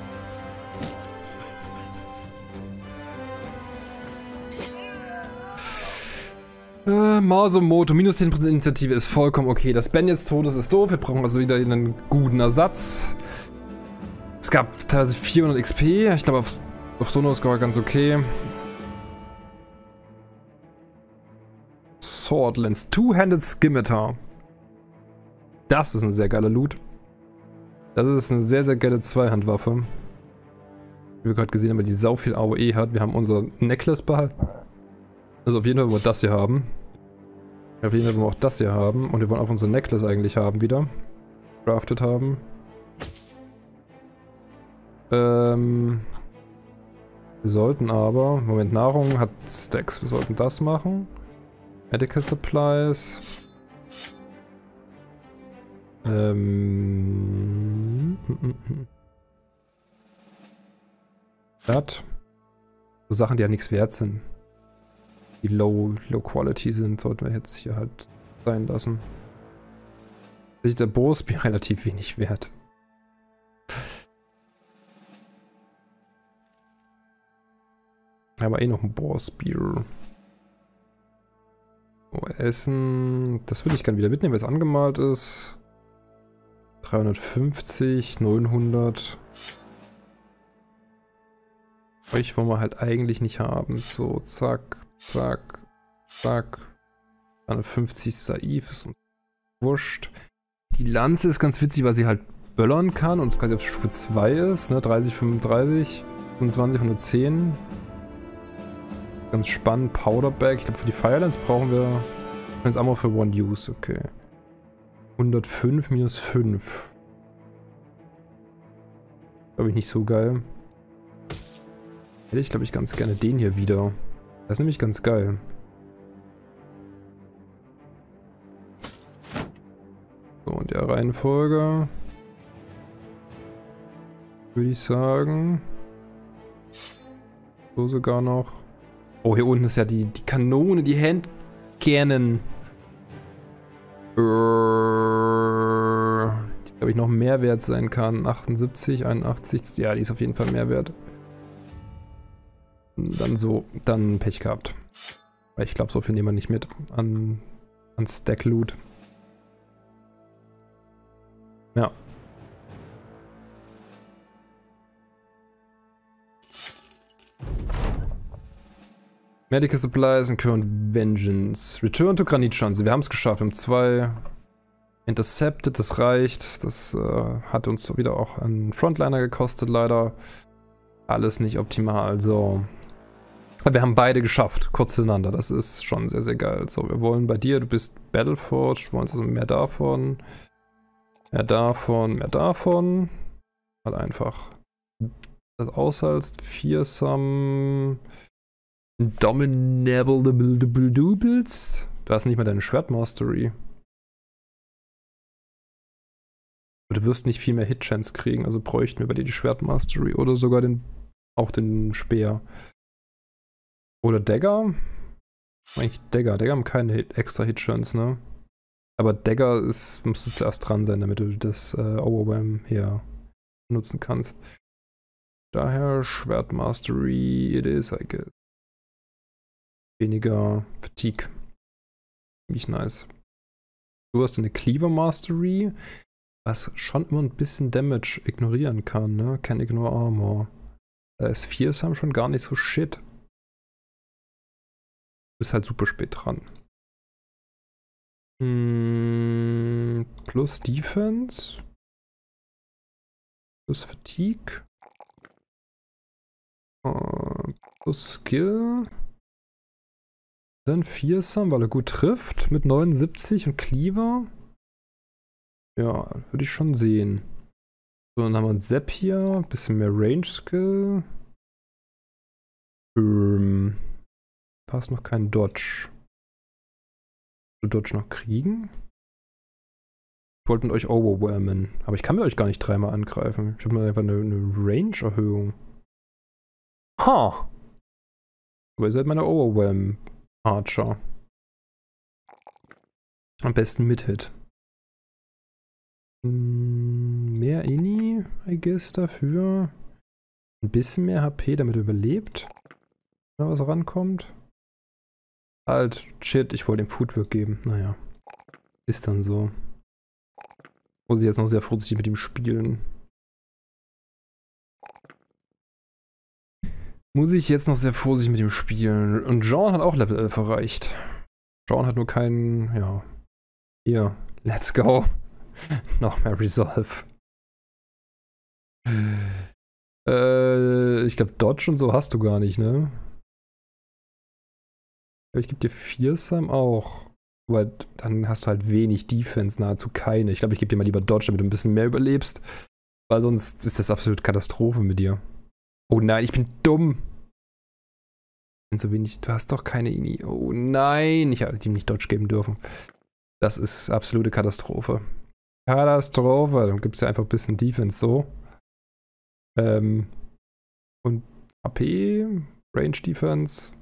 Maso-Modo, minus 10% Initiative ist vollkommen okay. Dass Ben jetzt tot ist, ist doof. Wir brauchen also wieder einen guten Ersatz. Es gab teilweise 400 XP. Ich glaube, auf Sono-Score ganz okay. Swordlands. Two-Handed Scimitar. Das ist ein sehr geiler Loot. Das ist eine sehr, sehr geile Zweihandwaffe. Wie wir gerade gesehen haben, die sau viel AOE hat. Wir haben unser Necklace behalten. Also auf jeden Fall wollen wir das hier haben. Auf jeden Fall wollen wir auch das hier haben. Und wir wollen auch unser Necklace eigentlich haben wieder. Crafted haben. Wir sollten aber... Moment, Nahrung hat Stacks. Wir sollten das machen. Medical Supplies. Das. So Sachen, die ja nichts wert sind. Die low quality sind, sollten wir jetzt hier halt sein lassen. Das ist der Bohrspiel relativ wenig wert. Aber eh noch ein Bohrspiel. So, Essen. Das würde ich gerne wieder mitnehmen, weil es angemalt ist. 350, 900. Euch wollen wir halt eigentlich nicht haben. So, zack, zack, zack. 350 Saif ist uns wurscht. Die Lanze ist ganz witzig, weil sie halt böllern kann und quasi auf Stufe 2 ist. Ne? 30, 35, 25, 110. Ganz spannend. Powderback. Ich glaube, für die Firelance brauchen wir das Ammo für One Use. Okay. 105 minus 5. Glaube ich nicht so geil. Hätte ich, glaube ich, ganz gerne den hier wieder. Das ist nämlich ganz geil. So, in der Reihenfolge würde ich sagen. So sogar noch. Oh, hier unten ist ja die Kanone, die Handcannon. Die glaube ich, noch mehr wert sein kann. 78, 81, ja, die ist auf jeden Fall mehr wert. Dann Pech gehabt. Weil ich glaube, so viel nehmen wir nicht mit an Stack-Loot. Ja. Medical Supplies and Current Vengeance. Return to Granitschanze. Wir haben es geschafft. Wir haben 2 Intercepted. Das reicht. Das hat uns wieder auch einen Frontliner gekostet, leider. Alles nicht optimal. So. Aber wir haben beide geschafft. Kurz hintereinander. Das ist schon sehr, sehr geil. So, wir wollen bei dir, du bist Battleforged. Wir wollen also mehr davon. Mehr davon. Mehr davon. Halt einfach. Das aushalst. Fearsome. Dominable Doubles. Du hast nicht mal deine Schwertmastery. Du wirst nicht viel mehr Hitchance kriegen, also bräuchten wir bei dir die Schwertmastery oder sogar auch den Speer. Oder Dagger? Eigentlich Dagger. Dagger haben keine extra Hitchance, ne? Aber Dagger musst du zuerst dran sein, damit du das Overwhelm hier nutzen kannst. Daher Schwertmastery it is, I guess. Weniger Fatigue. Ziemlich nice. Du hast eine Cleaver Mastery, was schon immer ein bisschen Damage ignorieren kann, ne? Can ignore Armor. Da ist Fearsome schon gar nicht so shit. Du bist halt super spät dran. Plus Defense. Plus Fatigue. Plus Skill. Dann Fearsome, weil er gut trifft mit 79 und Cleaver. Ja, würde ich schon sehen. So, dann haben wir einen Sepp hier. Ein bisschen mehr Range Skill. Da ist noch kein Dodge. Dodge noch kriegen? Ich wollte mit euch overwhelmen. Aber ich kann mit euch gar nicht dreimal angreifen. Ich habe nur einfach eine Range-Erhöhung. Ha! Aber ihr seid meine Overwhelm-Archer. Am besten mit Hit. Mehr Ini, I guess, dafür. Ein bisschen mehr HP, damit er überlebt. Wenn was rankommt. Halt, shit, ich wollte ihm Footwork geben. Naja. Ist dann so. Muss ich jetzt noch sehr vorsichtig mit ihm spielen. Und Jean hat auch Level 11 erreicht. Jean hat nur keinen, ja. Hier, let's go. Noch mehr Resolve. Ich glaube, Dodge und so hast du gar nicht, ne? Aber ich gebe dir Fearsome auch. Aber dann hast du halt wenig Defense, nahezu keine. Ich glaube, ich gebe dir mal lieber Dodge, damit du ein bisschen mehr überlebst. Weil sonst ist das absolut Katastrophe mit dir. Oh nein, ich bin dumm. So wenig. Du hast doch keine Ini. Oh nein, ich hätte ihm nicht Dodge geben dürfen. Das ist absolute Katastrophe. Katastrophe. Dann gibt es ja einfach ein bisschen Defense so. Und AP, Range Defense.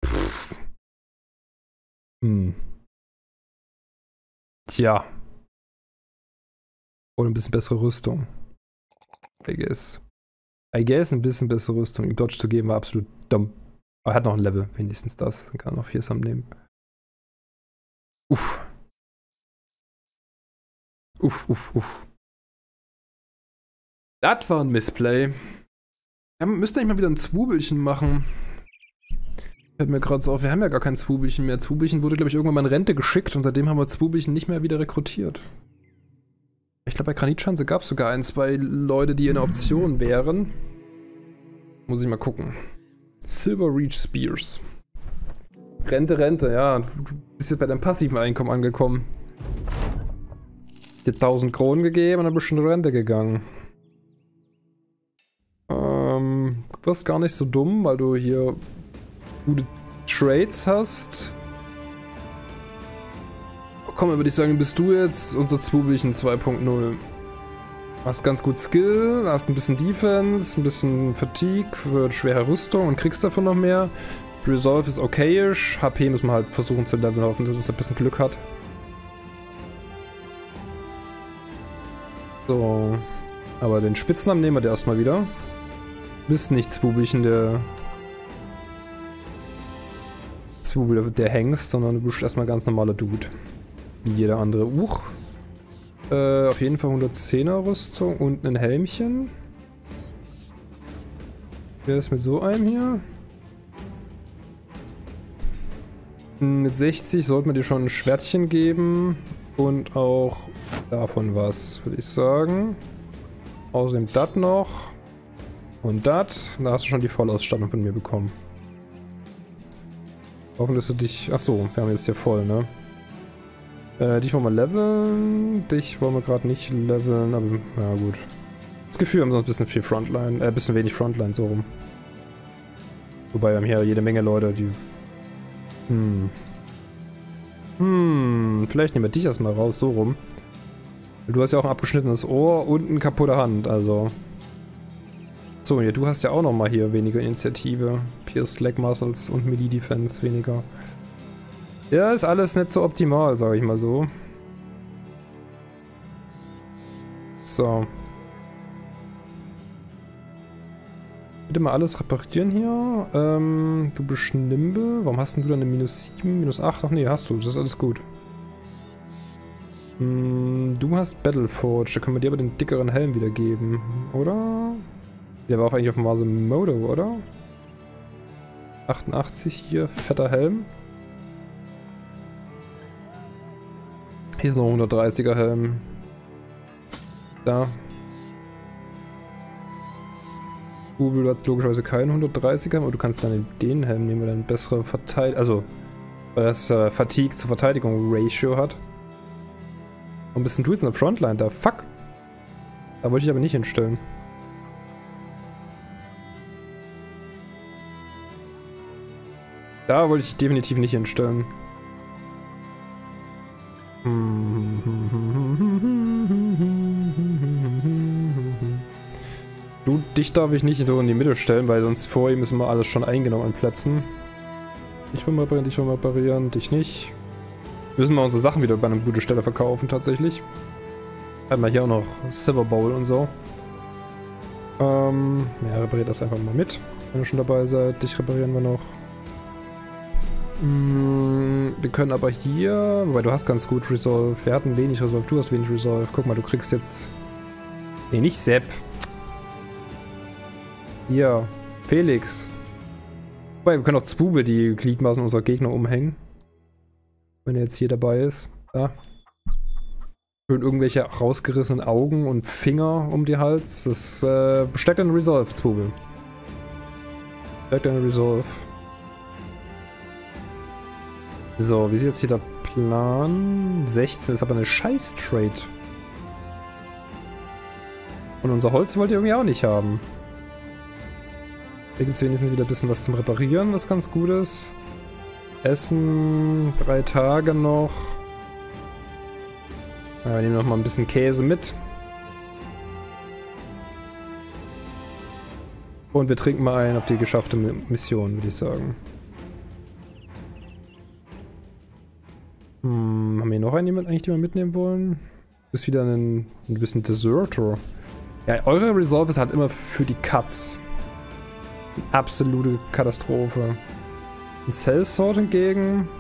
Tja. Oder ein bisschen bessere Rüstung. I guess ein bisschen bessere Rüstung. Ihm Dodge zu geben war absolut dumm. Aber er hat noch ein Level, wenigstens das. Dann kann er noch Fearsome nehmen. Uff. Uff. Das war ein Missplay. Wir müssten eigentlich mal wieder ein Zwubelchen machen. Fällt mir gerade so auf, wir haben ja gar kein Zwubelchen mehr. Zwubelchen wurde, glaube ich, irgendwann mal in Rente geschickt und seitdem haben wir Zwubelchen nicht mehr wieder rekrutiert. Ich glaube, bei Granitschanze gab es sogar 1, 2 Leute, die eine Option wären. Muss ich mal gucken. Silver Reach Spears. Rente, ja. Du bist jetzt bei deinem passiven Einkommen angekommen. Dir 1000 Kronen gegeben und dann bist du in Rente gegangen. Du wirst gar nicht so dumm, weil du hier gute Trades hast. Komm, würde ich sagen, bist du jetzt unser Zwubelchen 2.0. Hast ganz gut Skill, hast ein bisschen Defense, ein bisschen Fatigue für schwere Rüstung und kriegst davon noch mehr. Resolve ist okayisch. HP muss man halt versuchen zu leveln, hoffen, dass er ein bisschen Glück hat. So. Aber den Spitznamen nehmen wir dir erstmal wieder. Du bist nicht Zwubich in der Zwubel der Hengst, sondern du bist erstmal ganz normaler Dude. Wie jeder andere. Auf jeden Fall 110er Rüstung und ein Helmchen. Wer ist mit so einem hier? Mit 60 sollte man dir schon ein Schwertchen geben. Und auch davon was, würde ich sagen. Außerdem das noch. Und das. Da hast du schon die Vollausstattung von mir bekommen. Hoffen, dass du dich... Achso, wir haben jetzt hier voll, ne? Dich wollen wir leveln. Dich wollen wir gerade nicht leveln, aber ja gut. Das Gefühl, wir haben sonst ein bisschen viel Frontline, ein bisschen wenig Frontline, so rum. Wobei wir haben hier jede Menge Leute, die... vielleicht nehmen wir dich erstmal raus, so rum. Du hast ja auch ein abgeschnittenes Ohr und eine kaputte Hand, also... So, ja, du hast ja auch nochmal hier weniger Initiative. Pierce Leg Muscles und Melee Defense weniger. Ja, ist alles nicht so optimal, sage ich mal so. So. Bitte mal alles reparieren hier. Du bist Nimble. Warum hast denn du dann eine -7, -8? Ach nee, hast du. Das ist alles gut. Du hast Battleforge. Da können wir dir aber den dickeren Helm wiedergeben, oder? Der war auch eigentlich auf dem Modo, oder? 88 hier, fetter Helm. Hier ist noch ein 130er Helm. Da. Google, du hast logischerweise keinen 130er, aber du kannst dann den Helm nehmen, weil er eine bessere Fatigue zur Verteidigung Ratio hat. Und bist denn du jetzt in der Frontline da? Fuck! Da wollte ich aber nicht hinstellen. Da wollte ich definitiv nicht hinstellen. Du, dich darf ich nicht in die Mitte stellen, weil sonst vor ihm ist immer alles schon eingenommen an Plätzen. Dich wollen wir reparieren, dich nicht. Wir müssen mal unsere Sachen wieder bei einer guten Stelle verkaufen, tatsächlich. Haben wir hier auch noch Silver Bowl und so. Ja, repariert das einfach mal mit, wenn ihr schon dabei seid. Dich reparieren wir noch. Wir können aber hier, wobei du hast ganz gut Resolve, wir hatten wenig Resolve, du hast wenig Resolve. Guck mal, du kriegst jetzt, nee, nicht Sepp. Hier, Felix. Wobei, wir können auch Zwubel die Gliedmaßen unserer Gegner umhängen. Wenn er jetzt hier dabei ist. Da. Schön irgendwelche rausgerissenen Augen und Finger um die Hals. Das steckt deine Resolve, Zwubel. Steckt deine Resolve. So, wie ist jetzt hier der Plan? 16 ist aber eine Scheiß-Trade. Und unser Holz wollt ihr irgendwie auch nicht haben. Hier gibt es wenigstens wieder ein bisschen was zum Reparieren, was ganz gut ist. Essen, 3 Tage noch. Ja, wir nehmen noch mal ein bisschen Käse mit. Und wir trinken mal ein auf die geschaffte Mission, würde ich sagen. Haben wir hier noch einen jemand eigentlich, den wir mitnehmen wollen? Du bist wieder ein bisschen Deserter. Ja, eure Resolve ist halt immer für die Cuts. Eine absolute Katastrophe. Ein Sellsword hingegen.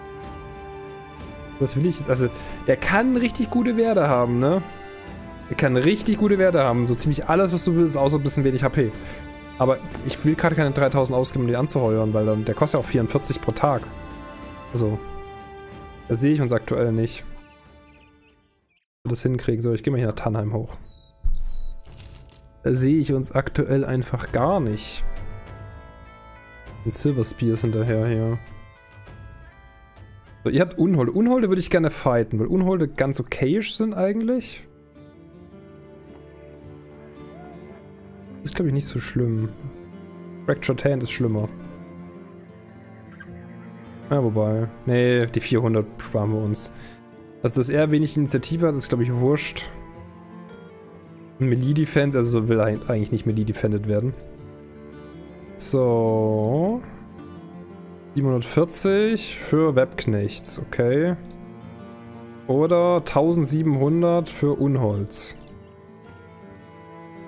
Was will ich jetzt? Also, der kann richtig gute Werte haben, ne? Der kann richtig gute Werte haben. So ziemlich alles, was du willst, außer ein bisschen wenig HP. Aber ich will gerade keine 3000 ausgeben, um die anzuheuern, weil der kostet ja auch 44 pro Tag. Also, da sehe ich uns aktuell nicht. Das hinkriegen soll. Ich gehe mal hier nach Tannheim hoch. Da sehe ich uns aktuell einfach gar nicht. Ein Silver Spear ist hinterher hier. So, ihr habt Unholde. Unholde würde ich gerne fighten, weil Unholde ganz okayisch sind eigentlich. Ist, glaube ich, nicht so schlimm. Fractured Hand ist schlimmer. Ja, wobei. Nee, die 400 sparen wir uns. Also, dass er wenig Initiative hat, ist, glaube ich, wurscht. Melee Defense, also so will er eigentlich nicht Melee defended werden. So. 740 für Webknechts, okay. Oder 1700 für Unholz.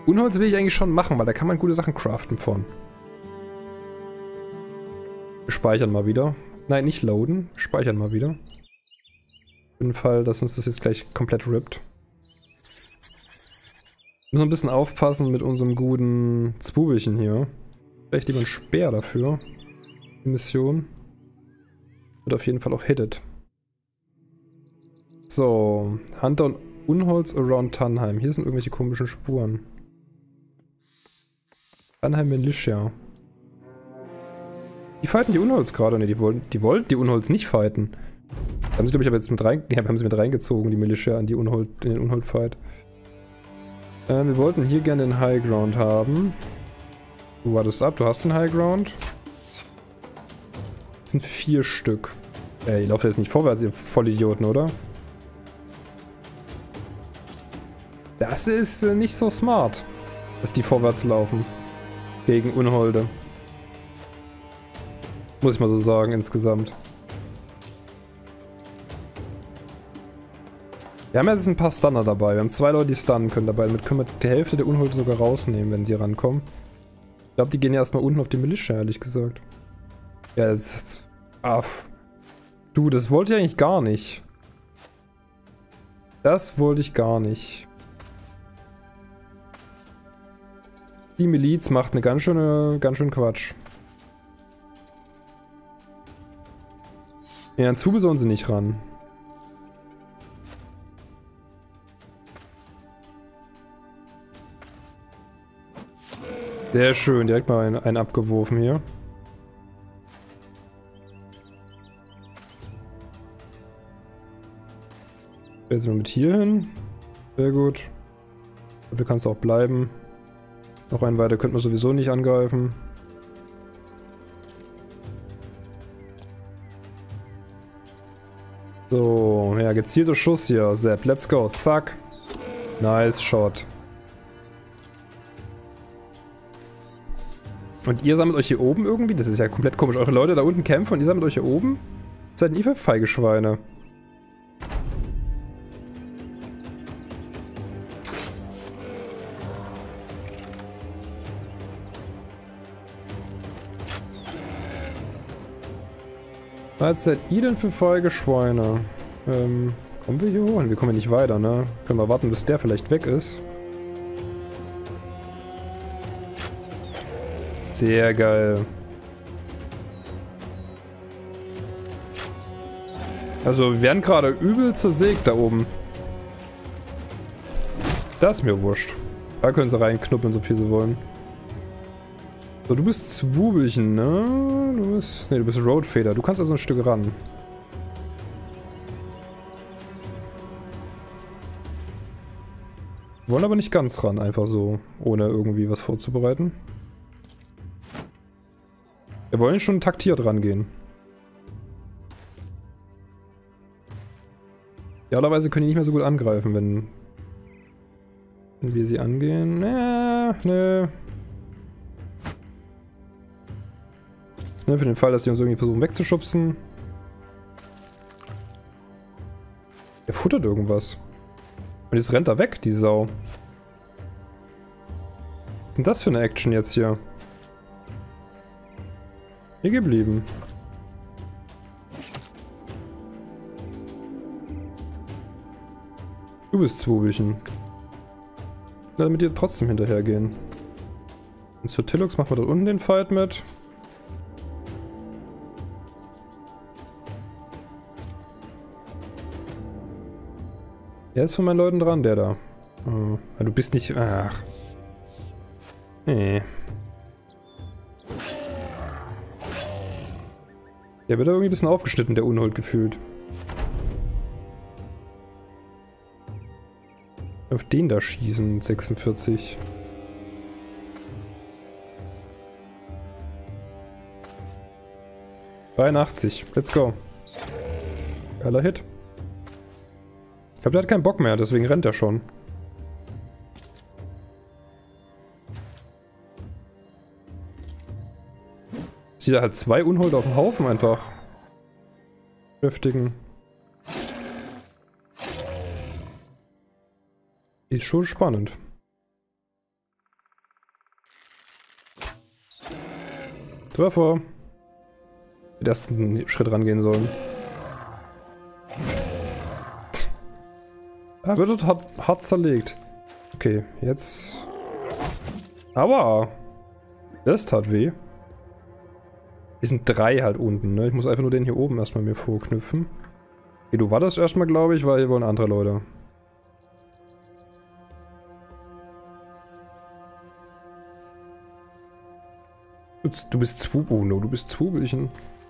Unholz will ich eigentlich schon machen, weil da kann man gute Sachen craften von. Wir speichern mal wieder. Nein, nicht loaden. Wir speichern mal wieder. Für den Fall, dass uns das jetzt gleich komplett rippt. Wir müssen ein bisschen aufpassen mit unserem guten Zwubelchen hier. Vielleicht lieber ein Speer dafür. Die Mission. Wird auf jeden Fall auch hitted. So. Hunter und Unholz around Tannheim. Hier sind irgendwelche komischen Spuren. Tannheim Militia. Die fighten die Unholz gerade. Ne, die wollten die Unholz nicht fighten. Da haben sie, glaube ich, aber jetzt haben sie mit reingezogen, die Militia, in den Unhold-Fight. Wir wollten hier gerne den High Ground haben. Du wartest ab, du hast den High Ground. Das sind 4 Stück. Ihr lauft jetzt nicht vorwärts, ihr Vollidioten, oder? Das ist nicht so smart, dass die vorwärts laufen. Gegen Unholde. Muss ich mal so sagen, insgesamt. Wir haben jetzt ein paar Stunner dabei. Wir haben 2 Leute, die stunnen können dabei. Damit können wir die Hälfte der Unholde sogar rausnehmen, wenn sie rankommen. Ich glaube, die gehen ja erstmal unten auf die Militia, ehrlich gesagt. Ja, Du, das wollte ich eigentlich gar nicht. Das wollte ich gar nicht. Die Miliz macht eine ganz schön Quatsch. Ja, an Zube sollen sie nicht ran. Sehr schön, direkt mal einen abgeworfen hier. Jetzt mal mit hier hin. Sehr gut. Du kannst auch bleiben. Noch einen weiter könnten wir sowieso nicht angreifen. So, ja, gezielter Schuss hier. Sepp, let's go. Zack. Nice Shot. Und ihr sammelt euch hier oben irgendwie? Das ist ja komplett komisch. Eure Leute da unten kämpfen und ihr sammelt euch hier oben? Was seid denn ihr für feige Schweine? Was seid ihr denn für feige Schweine? Kommen wir hier hoch? Wir kommen ja nicht weiter, ne? Können wir warten, bis der vielleicht weg ist. Sehr geil. Also, wir werden gerade übel zersägt da oben. Das ist mir wurscht. Da können sie reinknuppeln, so viel sie wollen. So, du bist Zwubelchen, ne? Du bist Roadfader. Du kannst also ein Stück ran. Wir wollen aber nicht ganz ran, einfach so, ohne irgendwie was vorzubereiten. Wir wollen schon taktiert rangehen. Idealerweise können die nicht mehr so gut angreifen, wenn wir sie angehen. Nö. Ne, für den Fall, dass die uns irgendwie versuchen wegzuschubsen. Er futtert irgendwas. Und jetzt rennt er weg, die Sau. Was ist denn das für eine Action jetzt hier? Hier geblieben. Du bist Zwubelchen. Damit ihr trotzdem hinterhergehen. Und zu Tillux machen wir dort unten den Fight mit. Der ist von meinen Leuten dran, der da. Oh, du bist nicht... Ach. Nee. Der wird irgendwie ein bisschen aufgeschnitten, der Unhold gefühlt. Auf den da schießen, 46. ...83. Let's go. Geiler Hit. Ich glaube, der hat keinen Bock mehr, deswegen rennt er schon. Sieht er halt 2 Unhold auf dem Haufen einfach beschäftigen. Ist schon spannend. Treffer. Den ersten Schritt rangehen sollen. Er wird dort hart zerlegt. Okay, jetzt... Aua! Das tat weh. Hier sind 3 halt unten, ne? Ich muss einfach nur den hier oben erstmal mir vorknüpfen. Okay, du wartest erstmal, glaube ich, weil hier wollen andere Leute. Du bist Zwubuno, du bist Zwubelchen.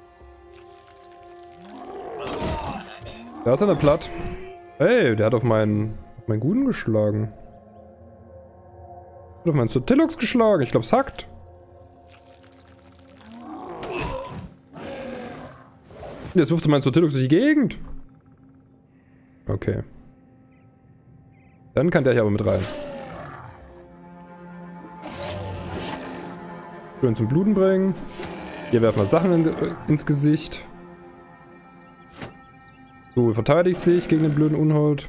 Da ist einer platt. Hey, der hat auf meinen Guten geschlagen. Hat auf meinen Sotilux geschlagen. Ich glaube, es hackt. Jetzt wirft mein Sotilux durch die Gegend. Okay. Dann kann der hier aber mit rein. Schön zum Bluten bringen. Hier werfen wir Sachen ins Gesicht. So, verteidigt sich gegen den blöden Unhold.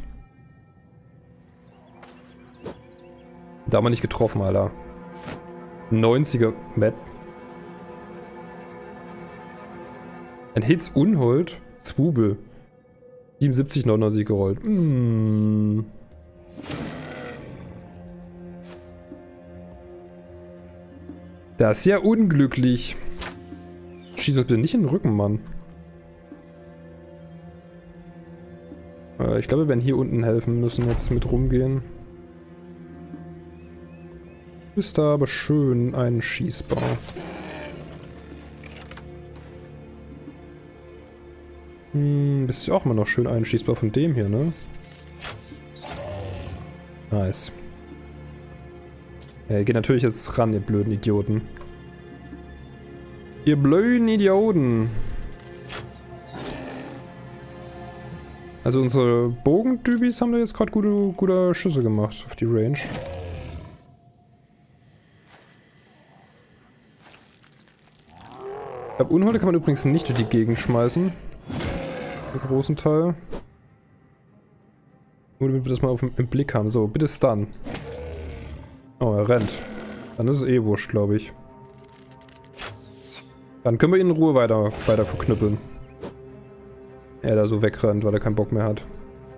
Da haben wir nicht getroffen, Alter. 90er Matt. Ein Hits Unhold. Zwubel. 77, 99 gerollt. Das ist ja unglücklich. Schieß uns bitte nicht in den Rücken, Mann. Ich glaube, wir werden hier unten helfen müssen, jetzt mit rumgehen. Ist da aber schön einschießbar. Bist ja auch mal noch schön einschießbar von dem hier, ne? Nice. Ja, ihr geht natürlich jetzt ran, ihr blöden Idioten. Ihr blöden Idioten. Also unsere Bogendübis haben da jetzt gerade gute Schüsse gemacht auf die Range. Ich glaube, Unholde kann man übrigens nicht durch die Gegend schmeißen. Einen großen Teil. Nur damit wir das mal im Blick haben. So, bitte Stun. Oh, er rennt. Dann ist es eh wurscht, glaube ich. Dann können wir ihn in Ruhe weiter verknüppeln. Er da so wegrennt, weil er keinen Bock mehr hat.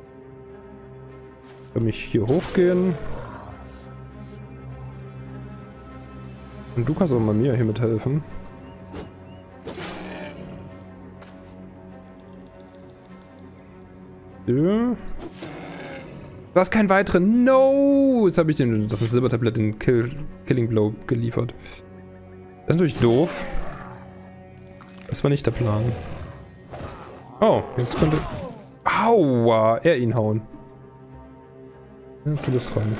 Ich kann mich hier hochgehen. Und du kannst auch mal mir hier mithelfen. Ja. Du hast keinen weiteren. No! Jetzt habe ich dem auf das Silbertablett den Killing Blow geliefert. Das ist natürlich doof. Das war nicht der Plan. Oh, jetzt könnte... Aua! Er ihn hauen. Ja, du bist dran.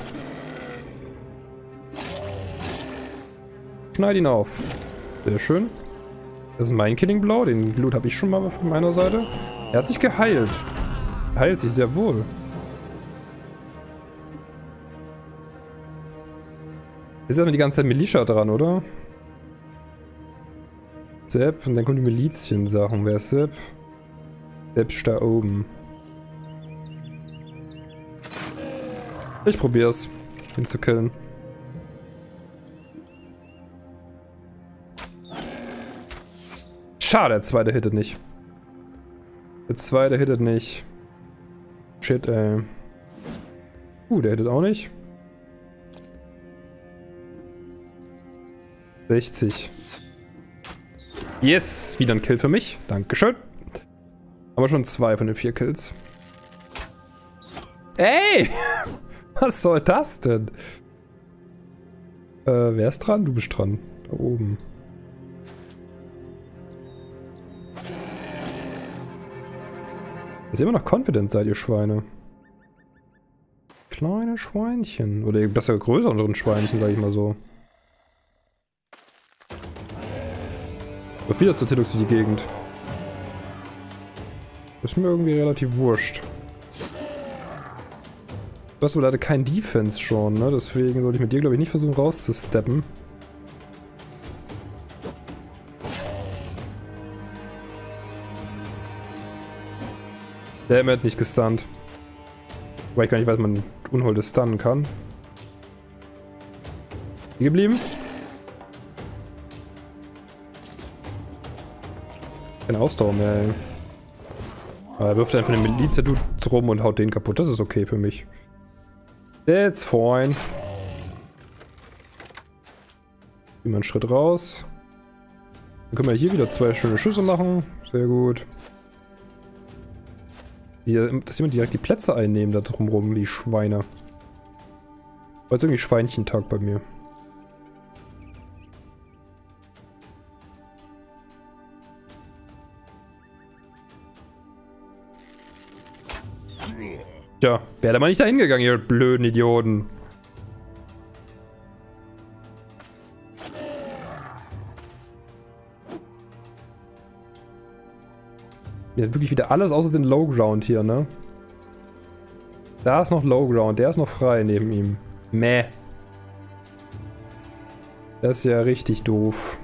Schneid ihn auf. Sehr schön. Das ist mein Killing Blow. Den Blut habe ich schon mal von meiner Seite. Er hat sich geheilt. Er heilt sich sehr wohl. Ist ja immer die ganze Zeit Militia dran, oder? Sepp, und dann kommen die Milizien-Sachen. Wer ist Sepp? Sepp ist da oben. Ich probier's, ihn zu killen. Schade, der zweite hittet nicht. Der zweite hittet nicht. Shit, ey. Der hittet auch nicht. 60. Yes, wieder ein Kill für mich. Dankeschön. Aber schon 2 von den 4 Kills. Ey! Was soll das denn? Wer ist dran? Du bist dran. Da oben. Dass ihr immer noch confident seid, ihr Schweine. Kleine Schweinchen. Oder besser größeren Schweinchen, sag ich mal so. So viel ist der Tilux durch die Gegend. Das ist mir irgendwie relativ wurscht. Du hast aber leider kein Defense schon, ne? Deswegen sollte ich mit dir, glaube ich, nicht versuchen rauszusteppen. Der hat nicht gestunt. Weil ich gar nicht weiß, man Unholde stunnen kann. Hier geblieben. Keine Ausdauer mehr, ey. Aber er wirft einfach den Militia-Dude rum und haut den kaputt. Das ist okay für mich. That's fine. Gehen wir einen Schritt raus. Dann können wir hier wieder 2 schöne Schüsse machen. Sehr gut. Dass jemand direkt die Plätze einnehmen da drumrum, die Schweine. Heute ist irgendwie Schweinchentag bei mir. Tja, wäre da mal nicht dahin gegangen, ihr blöden Idioten. Wir haben wirklich wieder alles außer den Low Ground hier, ne? Da ist noch Low Ground, der ist noch frei neben ihm. Meh. Das ist ja richtig doof.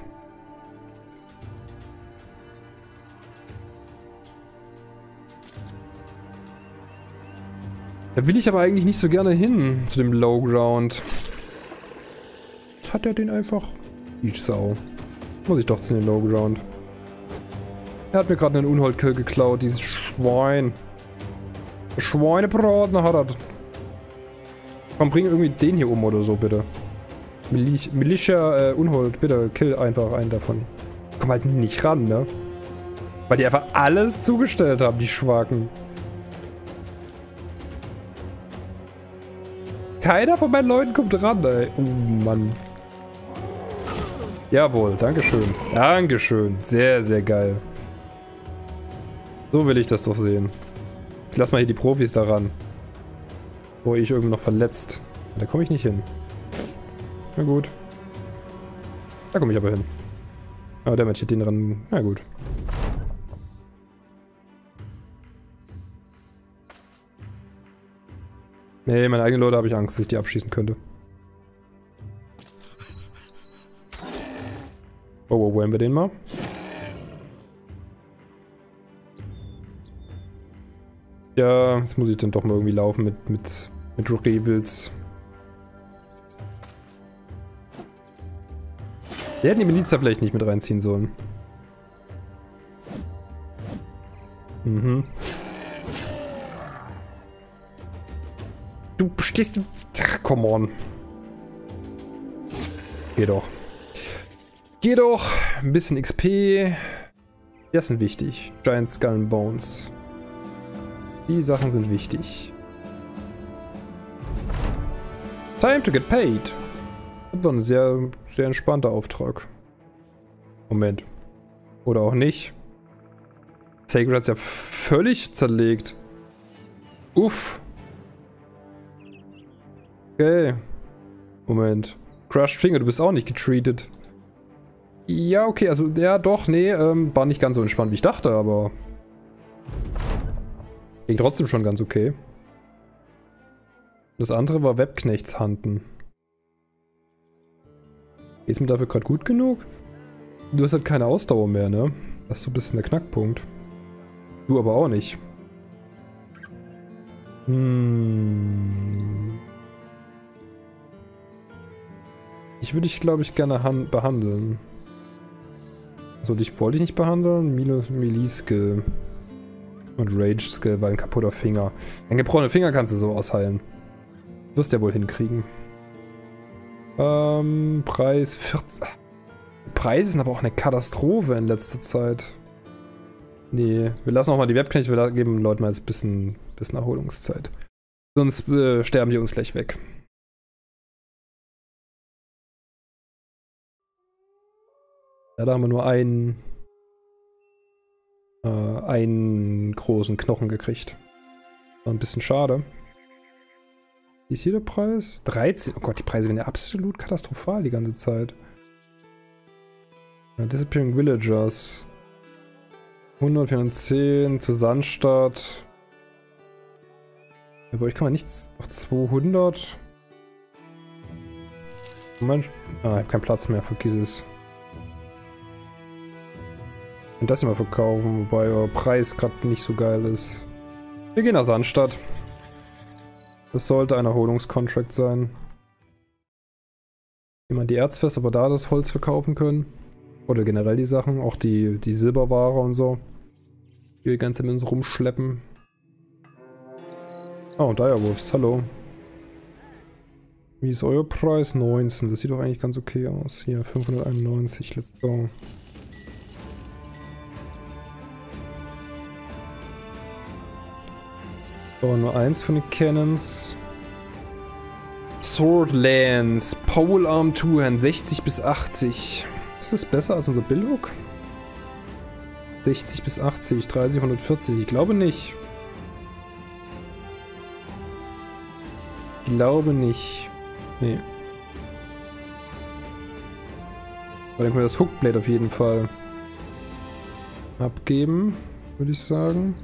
Da will ich aber eigentlich nicht so gerne hin, zu dem Low Ground. Jetzt hat er den einfach... Ich Sau. Muss ich doch zu dem Low Ground. Er hat mir gerade einen Unhold-Kill geklaut, dieses Schwein. Schweinebraten hat er. Komm, bring irgendwie den hier um oder so, bitte. Militia, Unhold, bitte, kill einfach einen davon. Komm halt nicht ran, ne? Weil die einfach alles zugestellt haben, die Schwaken. Keiner von meinen Leuten kommt ran, ey. Oh, Mann. Jawohl, dankeschön. Dankeschön. Sehr, sehr geil. So will ich das doch sehen. Ich lass mal hier die Profis da ran. Wo ich irgendwie noch verletzt. Da komme ich nicht hin. Na gut. Da komme ich aber hin. Aber der matcht den ran. Na gut. Nee, meine eigenen Leute habe ich Angst, dass ich die abschießen könnte. Oh, wo haben wir den mal? Ja, jetzt muss ich dann doch mal irgendwie laufen mit Revels. Wir hätten die Militia vielleicht nicht mit reinziehen sollen. Mhm. Du stehst... Ach, come on. Geh doch. Geh doch. Ein bisschen XP. Das sind wichtig. Giant Skull and Bones. Die Sachen sind wichtig. Time to get paid. Das war ein sehr, sehr entspannter Auftrag. Moment. Oder auch nicht. Sacred hat es ja völlig zerlegt. Uff. Okay. Moment. Crushed Finger, du bist auch nicht getreated. Ja, okay, also, ja, doch, nee, war nicht ganz so entspannt, wie ich dachte, aber... Ging trotzdem schon ganz okay. Das andere war Webknechtshanden. Ist mir dafür gerade gut genug? Du hast halt keine Ausdauer mehr, ne? Das ist so ein bisschen der Knackpunkt. Du aber auch nicht. Ich würde dich, glaube ich, gerne behandeln. Also dich wollte ich nicht behandeln. Melee-Skill. Und Rage-Skill, weil ein kaputter Finger. Ein gebrochener Finger kannst du so ausheilen. Wirst ja wohl hinkriegen. Preis 40. Preise sind aber auch eine Katastrophe in letzter Zeit. Nee, wir lassen auch mal die Webknechte, wir geben den Leuten mal jetzt ein bisschen Erholungszeit. Sonst sterben die uns gleich weg. Ja, da haben wir nur einen großen Knochen gekriegt. War ein bisschen schade. Wie ist hier der Preis? 13. Oh Gott, die Preise werden ja absolut katastrophal die ganze Zeit. Ja, Disappearing Villagers. 100, 410 zu Sandstadt. Ja, bei euch kann man nichts. Noch 200. Moment. Ah, ich habe keinen Platz mehr, vergiss es. Und das immer verkaufen, wobei euer Preis gerade nicht so geil ist. Wir gehen nach Sandstadt. Das sollte ein Erholungskontrakt sein. Jemand die Erzfest, aber da das Holz verkaufen können. Oder generell die Sachen, auch die Silberware und so. Die wir die ganze Zeit mit uns rumschleppen. Oh, Direwolves, hallo. Wie ist euer Preis? 19. Das sieht doch eigentlich ganz okay aus. Hier, 591, let's go. So, nur eins von den Cannons. Swordlands, Polearm Two-Hand, 60 bis 80. Ist das besser als unser Billhook? 60 bis 80, 30, 140. Ich glaube nicht. Ich glaube nicht. Nee. Aber dann können wir das Hookblade auf jeden Fall abgeben, würde ich sagen.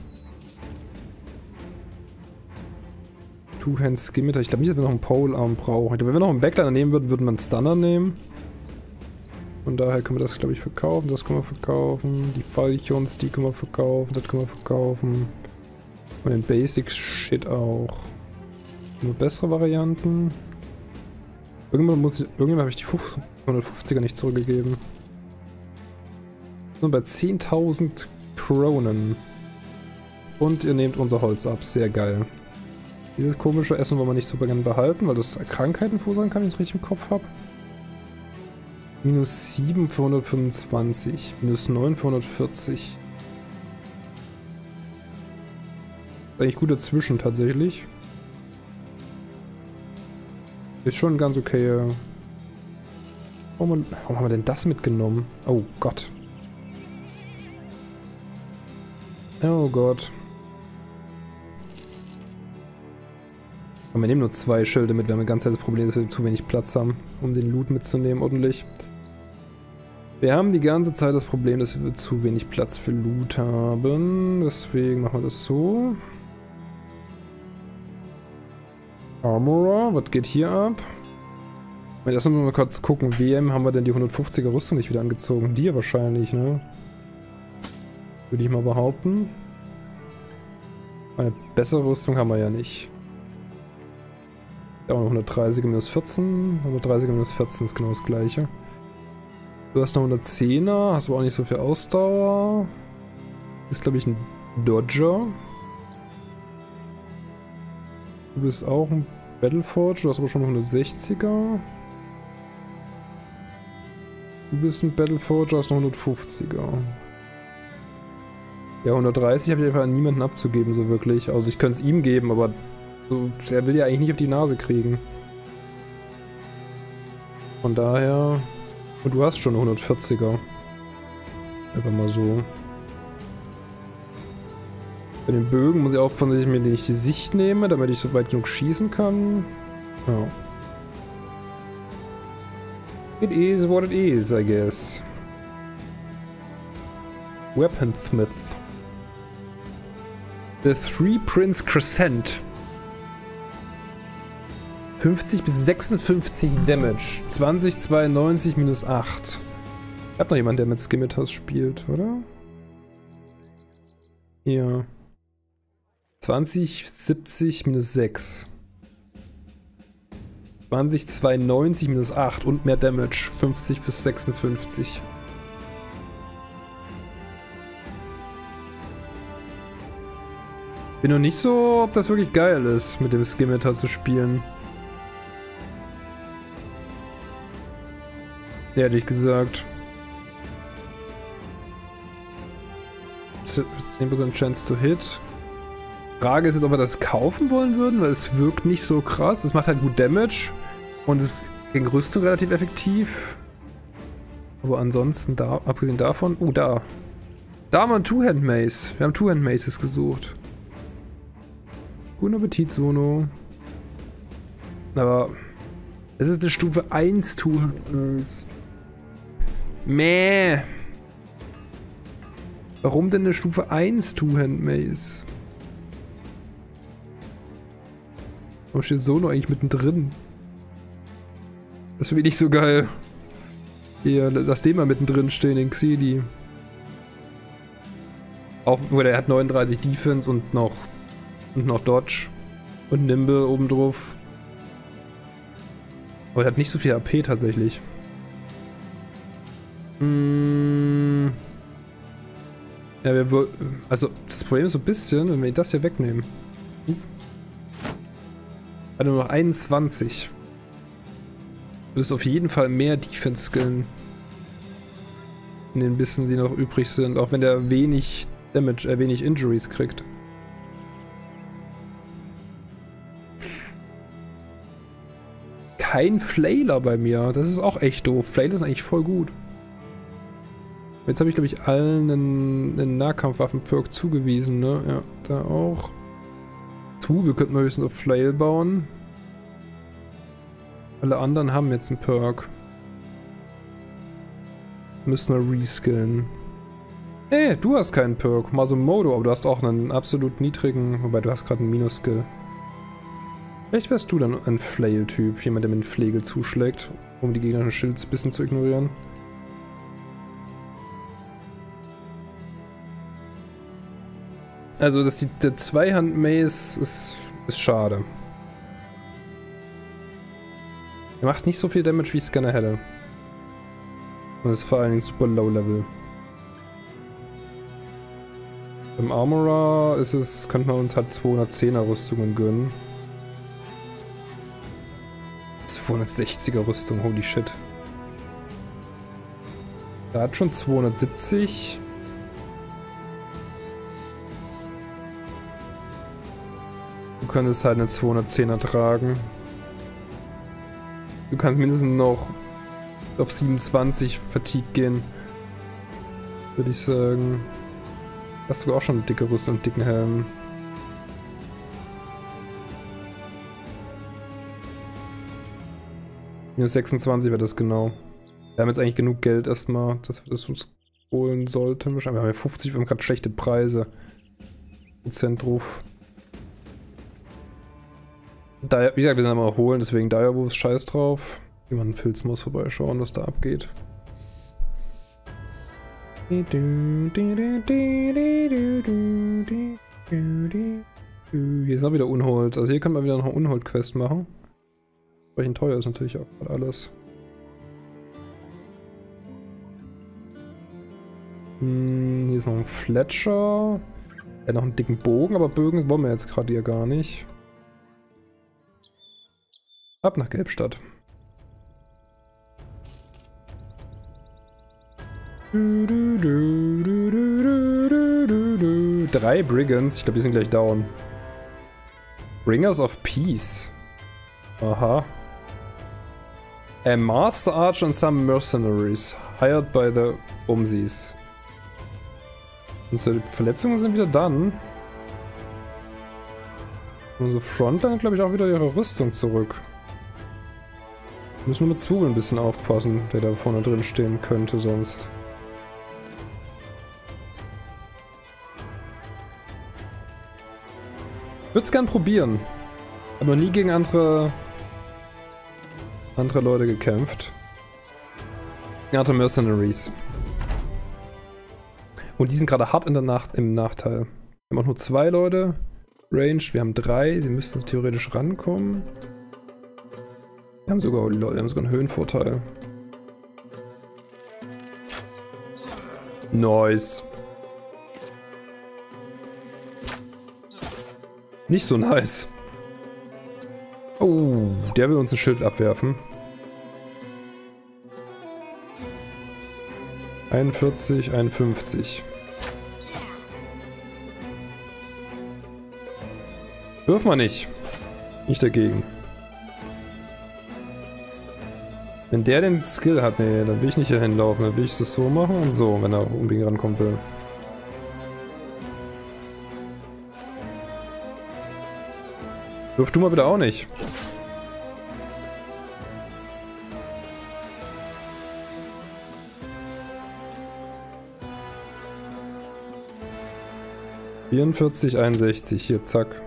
Two-Hand Skimitar. Ich glaube nicht, dass wir noch einen Polearm brauchen. Ich glaube, wenn wir noch einen Backliner nehmen würden, würden wir einen Stunner nehmen. Von daher können wir das, glaube ich, verkaufen. Das können wir verkaufen. Die Falchions, die können wir verkaufen. Das können wir verkaufen. Und den Basic-Shit auch. Nur bessere Varianten. Irgendwann habe ich die 150er nicht zurückgegeben. Nur bei 10.000 Kronen. Und ihr nehmt unser Holz ab. Sehr geil. Dieses komische Essen wollen wir nicht super gerne behalten, weil das Krankheiten verursachen kann, wenn ich es richtig im Kopf habe. Minus 7 für 125. Minus 9 für 140. Eigentlich gut dazwischen tatsächlich. Ist schon ganz okay. Warum haben wir denn das mitgenommen? Oh Gott. Oh Gott. Und wir nehmen nur 2 Schilde mit. Wir haben ein ganz das Problem, dass wir zu wenig Platz haben, um den Loot mitzunehmen ordentlich. Wir haben die ganze Zeit das Problem, dass wir zu wenig Platz für Loot haben. Deswegen machen wir das so. Armorer, was geht hier ab? Erst mal kurz gucken, wem haben wir denn die 150er Rüstung nicht wieder angezogen? Dir wahrscheinlich, ne? Würde ich mal behaupten. Eine bessere Rüstung haben wir ja nicht. Ja, auch noch 130er minus 14. 130er minus 14 ist genau das gleiche. Du hast noch 110er, hast aber auch nicht so viel Ausdauer. Ist, glaube ich, ein Dodger. Du bist auch ein Battleforge, du hast aber schon 160er. Du bist ein Battleforge, du hast noch 150er. Ja, 130 habe ich einfach an niemanden abzugeben, so wirklich. Also ich könnte es ihm geben, aber so, er will ja eigentlich nicht auf die Nase kriegen. Von daher... Und du hast schon eine 140er. Einfach mal so. Bei den Bögen muss ich aufpassen, dass ich mir nicht die Sicht nehme, damit ich so weit genug schießen kann. Ja. It is what it is, I guess. Weaponsmith. The Three Prince Crescent. 50 bis 56 Damage. 20, 92, minus 8. Ich hab noch jemanden, der mit Scimitars spielt, oder? Hier. 20, 70, minus 6. 20, 92, minus 8 und mehr Damage. 50 bis 56. Bin noch nicht so, ob das wirklich geil ist, mit dem Scimitar zu spielen. Ehrlich gesagt. 10% Chance to hit. Frage ist jetzt, ob wir das kaufen wollen würden, weil es wirkt nicht so krass. Es macht halt gut Damage und ist gegen Rüstung relativ effektiv. Aber ansonsten, abgesehen davon... Oh, da. Da haben wir ein Two-Hand-Mace. Wir haben Two-Hand-Maces gesucht. Guten Appetit, Sono. Aber es ist eine Stufe 1 Two-Hand-Mace. Mäh. Warum denn eine Stufe 1 Two-Hand-Mace? Warum steht Sono eigentlich mittendrin? Das finde ich nicht so geil. Hier, lass den mal mittendrin stehen, den Xeli. Der hat 39 Defense und noch Dodge und Nimble oben drauf. Aber der hat nicht so viel AP tatsächlich. Ja, also das Problem ist so ein bisschen, wenn wir das hier wegnehmen. Hat nur noch 21. Du wirst auf jeden Fall mehr Defense skillen. In den Bissen, die noch übrig sind, auch wenn der wenig Damage, wenig Injuries kriegt. Kein Flailer bei mir, das ist auch echt doof. Flailer ist eigentlich voll gut. Jetzt habe ich, glaube ich, allen einen Nahkampfwaffen-Perk zugewiesen, ne? Ja, da auch. Wir könnten wir höchstens auf Flail bauen. Alle anderen haben jetzt einen Perk. Müssen wir reskillen. Ey, du hast keinen Perk. Masumoto, aber du hast auch einen absolut niedrigen, wobei du hast gerade einen Minus-Skill. Vielleicht wärst du dann ein Flail-Typ, jemand, der mit Pflege zuschlägt, um die gegnerischen Schilds ein bisschen zu ignorieren. Also, der Zweihand-Mace ist schade. Er macht nicht so viel Damage, wie ich es gerne hätte. Und ist vor allen Dingen super low-level. Im Armorer könnte man uns halt 210er Rüstungen gönnen. 260er Rüstung, holy shit. Er hat schon 270. Du könntest halt eine 210er tragen. Du kannst mindestens noch auf 27 Fatigue gehen. Würde ich sagen. Hast du auch schon eine dicke Rüstung und dicken Helm. Minus 26 wäre das genau. Wir haben jetzt eigentlich genug Geld erstmal, dass wir das uns holen sollten. Wir haben ja 50, wir haben gerade schlechte Preise. Prozent drauf. Wie gesagt, wir sind einmal holen, deswegen Direwolves scheiß drauf. Jemand Filz muss vorbeischauen, was da abgeht. Hier ist auch wieder Unhold. Also hier können wir wieder noch eine Unhold-Quest machen. Entsprechend teuer ist natürlich auch gerade alles. Hier ist noch ein Fletcher. Er hat noch einen dicken Bogen, aber Bögen wollen wir jetzt gerade hier gar nicht. Ab nach Gelbstadt. Drei Brigands, ich glaube, die sind gleich down. Bringers of Peace. Aha. A Master Archer and some mercenaries, hired by the Umsis. Unsere Verletzungen sind wieder dann. Unsere Frontline hat, glaube ich, auch wieder ihre Rüstung zurück. Wir müssen nur mit Zwiebeln ein bisschen aufpassen, wer da vorne drin stehen könnte sonst. Würd's gern probieren. Hab noch nie gegen andere Leute gekämpft. Andere Mercenaries. Und die sind gerade hart im Nachteil. Wir haben auch nur 2 Leute. Range, wir haben 3. Sie müssten theoretisch rankommen. Wir haben sogar einen Höhenvorteil. Nice. Nicht so nice. Oh, der will uns ein Schild abwerfen. 41, 51. Wirf mal nicht. Nicht dagegen. Wenn der den Skill hat, nee, dann will ich nicht hier hinlaufen. Dann will ich das so machen und so, wenn er unbedingt rankommen will. Wirf du mal bitte auch nicht. (44, 61), hier, zack.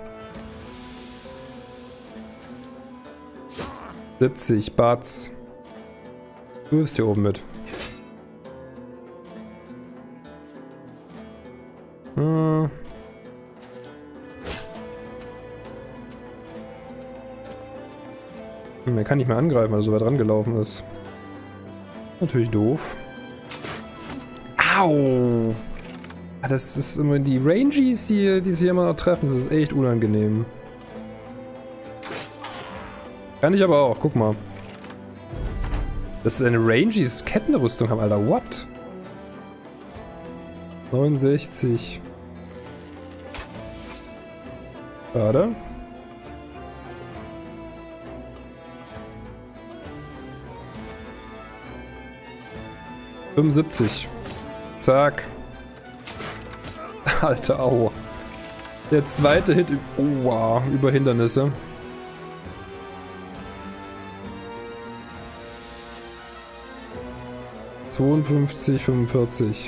70, Batz. Du bist hier oben mit. Er kann nicht mehr angreifen, weil er so weit rangelaufen ist. Natürlich doof. Au! Das ist immer die Rangies, die sich hier immer noch treffen. Das ist echt unangenehm. Kann ich aber auch, guck mal. Dass eine Rangies Kettenrüstung haben, Alter. What? 69. Schade. $75. Zack. Alter, au. Der zweite Hit. Oh, wow. Über Hindernisse. $52, 45.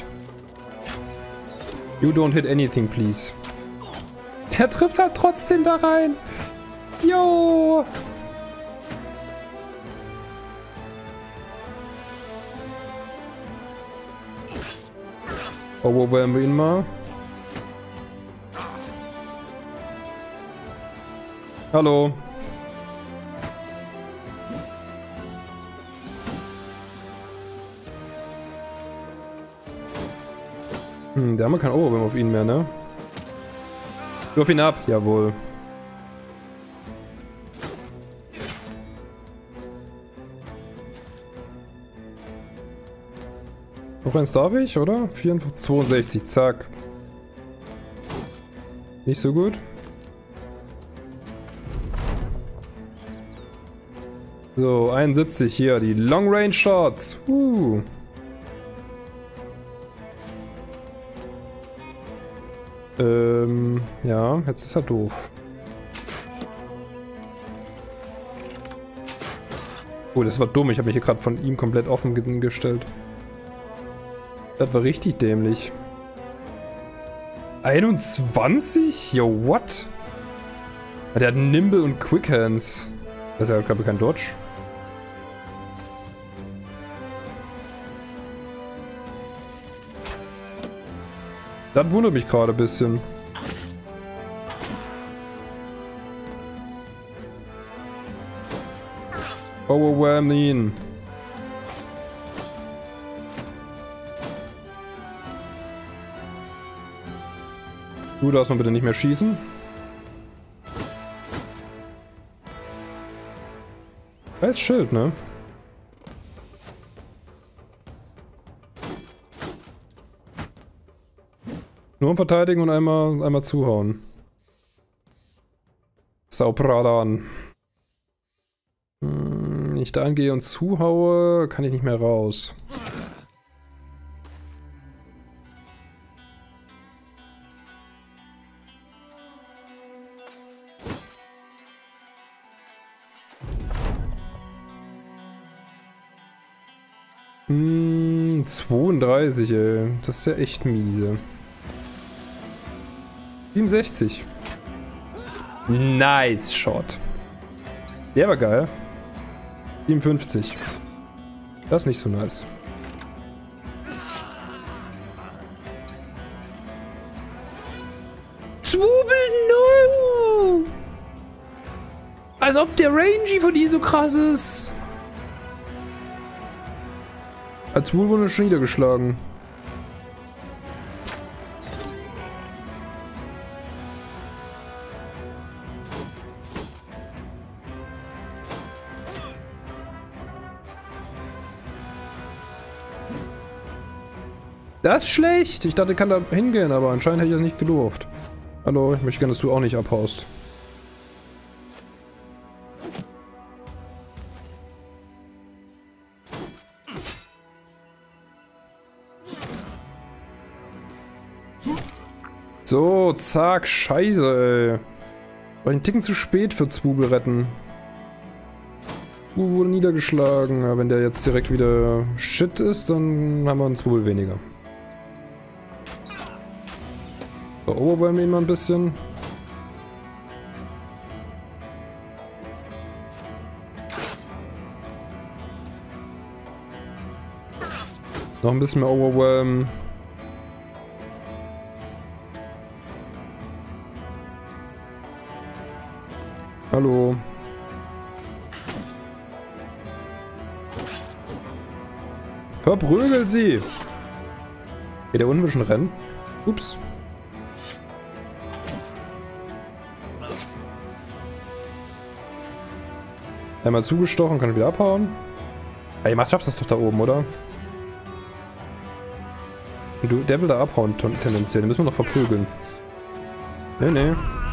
You don't hit anything, please. Der trifft halt trotzdem da rein. Jo. Overwhelmen wir ihn mal. Hallo. Der haben wir kein Overwhelm auf ihn mehr, ne? Wirf ihn ab, jawohl. Noch eins darf ich, oder? 54, 62, zack. Nicht so gut. So, 71 hier, die Long Range Shots. Ja, jetzt ist er doof. Oh, das war dumm. Ich habe mich hier gerade von ihm komplett offen gestellt. Das war richtig dämlich. 21? Yo, what? Der hat Nimble und Quick Hands. Das ist ja, glaube ich, kein Dodge. Das wundert mich gerade ein bisschen. Overwhelm ihn. Du darfst mal bitte nicht mehr schießen. Als Schild, ne? Nur verteidigen und einmal zuhauen. Saubradan. Wenn ich da angehe und zuhaue, kann ich nicht mehr raus. Hm, 32, ey. Das ist ja echt miese. 67. Nice Shot. Der war geil. 57. Das ist nicht so nice. Zwubel, no! Als ob der Rangy von dir so krass ist. Als Zwubel wurde schon niedergeschlagen. Das ist schlecht. Ich dachte, ich kann da hingehen, aber anscheinend hätte ich das nicht gedurft. Hallo, ich möchte gerne, dass du auch nicht abhaust. So, zack, scheiße, ey. War ein Ticken zu spät für Zwubel retten. Zwubel wurde niedergeschlagen. Aber wenn der jetzt direkt wieder Shit ist, dann haben wir einen Zwubel weniger. So, overwhelmen wir ihn mal ein bisschen. Noch ein bisschen mehr overwhelmen. Hallo. Verprügelt sie! Geht der unten ein bisschen rennen? Ups. Einmal zugestochen, kann wieder abhauen. Ey, Mast schafft das doch da oben, oder? Der will da abhauen, tendenziell. Den müssen wir noch verprügeln. Nee.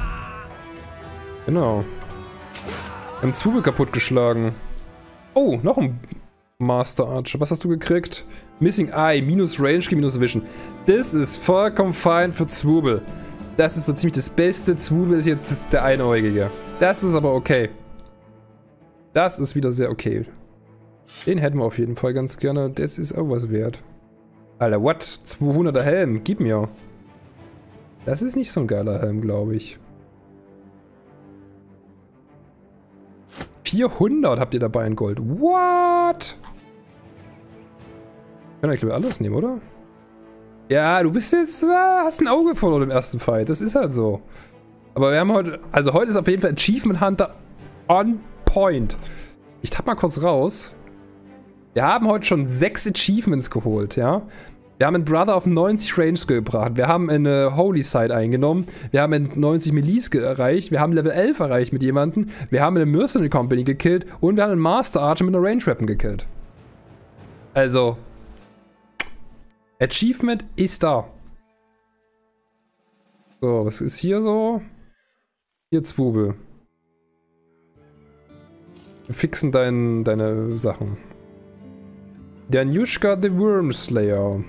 Genau. Wir haben Zwiebel kaputtgeschlagen. Oh, noch ein Master Archer. Was hast du gekriegt? Missing Eye, minus Range, minus Vision. Das ist vollkommen fein für Zwiebel. Das ist so ziemlich das Beste. Zwiebel ist jetzt der Einäugige. Das ist aber okay. Das ist wieder sehr okay. Den hätten wir auf jeden Fall ganz gerne. Das ist auch was wert. Alter, what? 200er Helm. Gib mir. Das ist nicht so ein geiler Helm, glaube ich. 400 habt ihr dabei in Gold. What? Können wir alles nehmen, oder? Ja, du bist jetzt... hast ein Auge verloren im ersten Fight. Das ist halt so. Aber wir haben heute... Also heute ist auf jeden Fall Achievement Hunter on point. Ich tapp mal kurz raus. Wir haben heute schon 6 Achievements geholt, ja. Wir haben einen Brother auf 90 Range gebracht. Wir haben eine Holy Side eingenommen. Wir haben einen 90 Melee erreicht. Wir haben Level 11 erreicht mit jemandem. Wir haben eine Mercenary Company gekillt. Und wir haben einen Master Archer mit einer Range Weapon gekillt. Also... Achievement ist da. So, was ist hier so? Hier Zwiebel. Wir fixen deine Sachen. Der Njushka the Worm Slayer.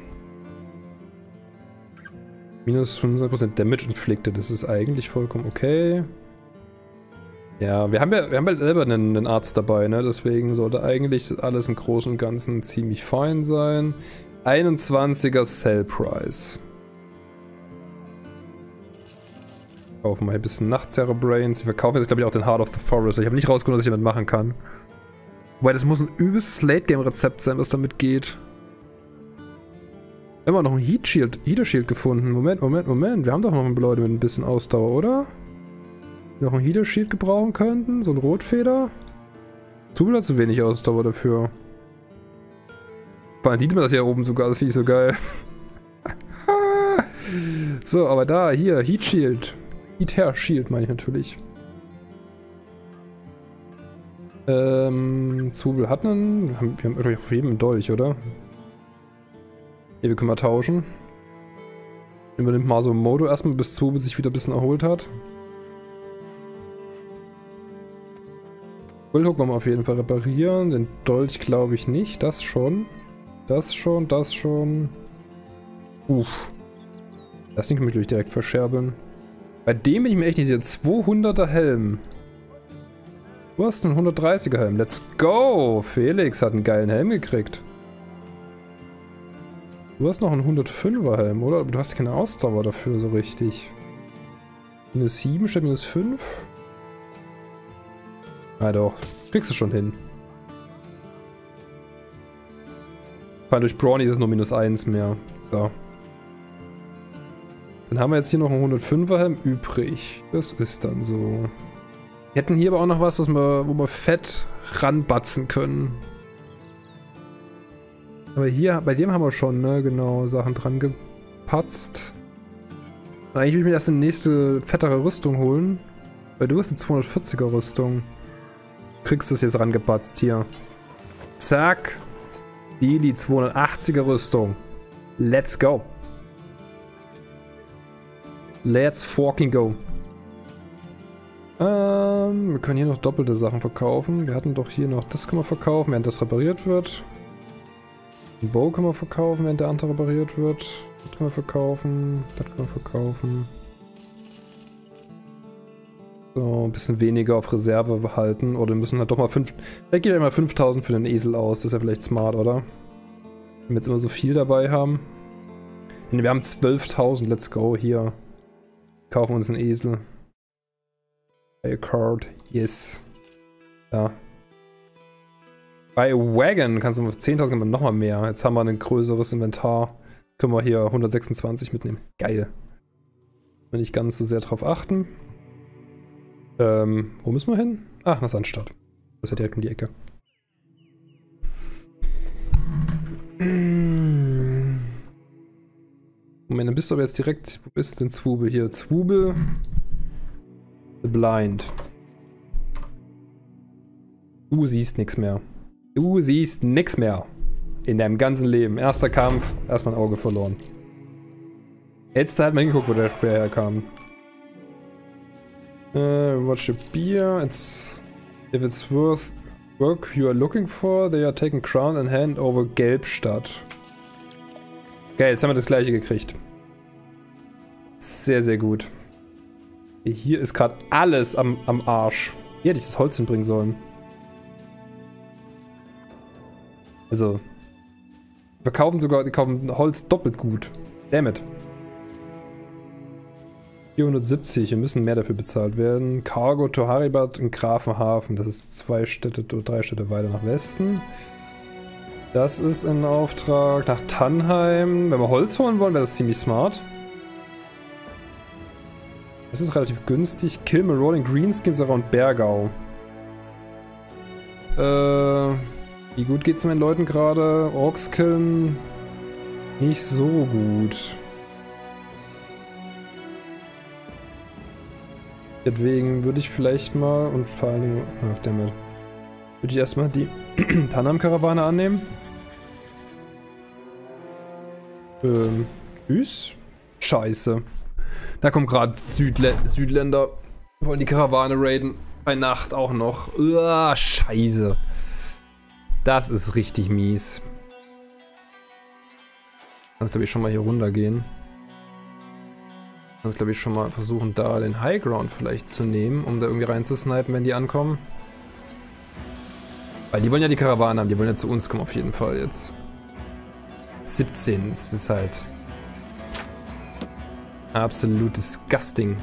Minus 25% Damage inflicted. Das ist eigentlich vollkommen okay. Ja, wir haben halt selber einen Arzt dabei, ne? Deswegen sollte eigentlich alles im Großen und Ganzen ziemlich fein sein. 21er Sell Price. Kaufen wir ein bisschen Nachtcerebrains. Wir verkaufen jetzt, glaube ich, auch den Heart of the Forest. Ich habe nicht rausgefunden, was ich damit machen kann. Wobei, das muss ein übelstes Late-Game-Rezept sein, was damit geht. Wir haben auch noch ein Heat Shield gefunden. Moment. Wir haben doch noch Leute mit ein bisschen Ausdauer, oder? Die noch ein Heat Shield gebrauchen könnten? So ein Rotfeder? Zwiebel hat zu wenig Ausdauer dafür. Vor allem sieht man das hier oben sogar, das finde ich so geil. So, aber da, hier, Heat Shield. Heat Hair Shield meine ich natürlich. Zwiebel hat einen. Wir haben irgendwie auf jedem einen Dolch, oder? Hier, wir können mal tauschen. Übernimmt mal so ein Modo erstmal, bis Zwiebel sich wieder ein bisschen erholt hat. Bullhook wollen wir auf jeden Fall reparieren. Den Dolch glaube ich nicht. Das schon. Das schon. Uff. Das Ding kann ich direkt verscherbeln. Bei dem bin ich mir echt nicht sicher. 200er Helm. Du hast einen 130er Helm. Let's go! Felix hat einen geilen Helm gekriegt. Du hast noch einen 105er Helm, oder? Aber du hast keine Ausdauer dafür so richtig. Minus 7 statt minus 5? Ah doch. Kriegst du schon hin. Vor allem durch Brawny ist es nur minus 1 mehr. So. Dann haben wir jetzt hier noch einen 105er Helm übrig. Das ist dann so. Wir hätten hier aber auch noch was, wo wir fett ranbatzen können. Aber hier, bei dem haben wir schon, ne, genau, Sachen dran gepatzt. Und eigentlich will ich mir erst eine nächste fettere Rüstung holen. Weil du hast eine 240er Rüstung. Du kriegst das jetzt rangepatzt, hier. Zack. Deli 280er Rüstung. Let's go. Let's fucking go. Wir können hier noch doppelte Sachen verkaufen. Wir hatten doch hier noch, das können wir verkaufen, während das repariert wird. Den Bow können wir verkaufen, während der andere repariert wird. Das können wir verkaufen. Das können wir verkaufen. So, ein bisschen weniger auf Reserve behalten. Oder wir müssen halt doch mal 5... Vielleicht gebe ich mal 5000 für den Esel aus. Das ist ja vielleicht smart, oder? Wenn wir jetzt immer so viel dabei haben. Wir haben 12.000. Let's go. Hier. Kaufen uns einen Esel. Buy a card. Yes. Da. Bei Wagon kannst du auf 10.000 nochmal mehr. Jetzt haben wir ein größeres Inventar. Können wir hier 126 mitnehmen. Geil. Will nicht ganz so sehr drauf achten. Wo müssen wir hin? Ach, nach Sandstadt. Das ist ja direkt um die Ecke. Moment, dann bist du aber jetzt direkt. Wo ist denn Zwubel hier? Zwubel. The Blind. Du siehst nichts mehr. Du siehst nichts mehr. In deinem ganzen Leben. Erster Kampf, erstmal ein Auge verloren. Hättest du halt mal hingeguckt, wo der Speer herkam. Watch the beer. If it's worth work you are looking for, they are taking crown and hand over Gelbstadt. Geil, jetzt haben wir das gleiche gekriegt. Sehr, sehr gut. Hier ist gerade alles am Arsch. Hier hätte ich das Holz hinbringen sollen. Also. Die kaufen Holz doppelt gut. Dammit. 470, wir müssen mehr dafür bezahlt werden. Cargo to Haribat in Grafenhafen. Das ist 2 Städte oder 3 Städte weiter nach Westen. Das ist ein Auftrag nach Tannheim. Wenn wir Holz holen wollen, wäre das ziemlich smart. Das ist relativ günstig. Kill Marauding Greenskins around Bergau. Wie gut geht's meinen Leuten gerade? Orks killen. Nicht so gut. Deswegen würde ich vielleicht mal und vor allen Dingen. Ach, damit. Würde ich erstmal die Tannheim-Karawane annehmen. Tschüss. Scheiße. Da kommen gerade Südländer. Wollen die Karawane raiden. Bei Nacht auch noch. Scheiße. Das ist richtig mies. Kannst glaube ich schon mal hier runtergehen. Kannst glaube ich schon mal versuchen, da den High Ground vielleicht zu nehmen, um da irgendwie reinzusnipen, wenn die ankommen. Weil die wollen ja die Karawane haben, die wollen ja zu uns kommen auf jeden Fall jetzt. 17, das ist halt absolut disgusting.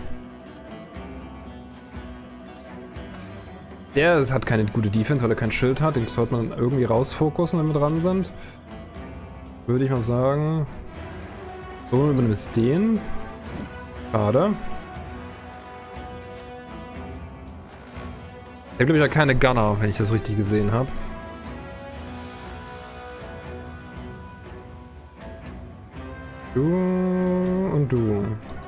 Der hat keine gute Defense, weil er kein Schild hat. Den sollte man irgendwie rausfokussen, wenn wir dran sind. Würde ich mal sagen. So, wir übernehmen es den. Schade. Ich habe glaube ich ja keine Gunner, wenn ich das richtig gesehen habe. Du und du.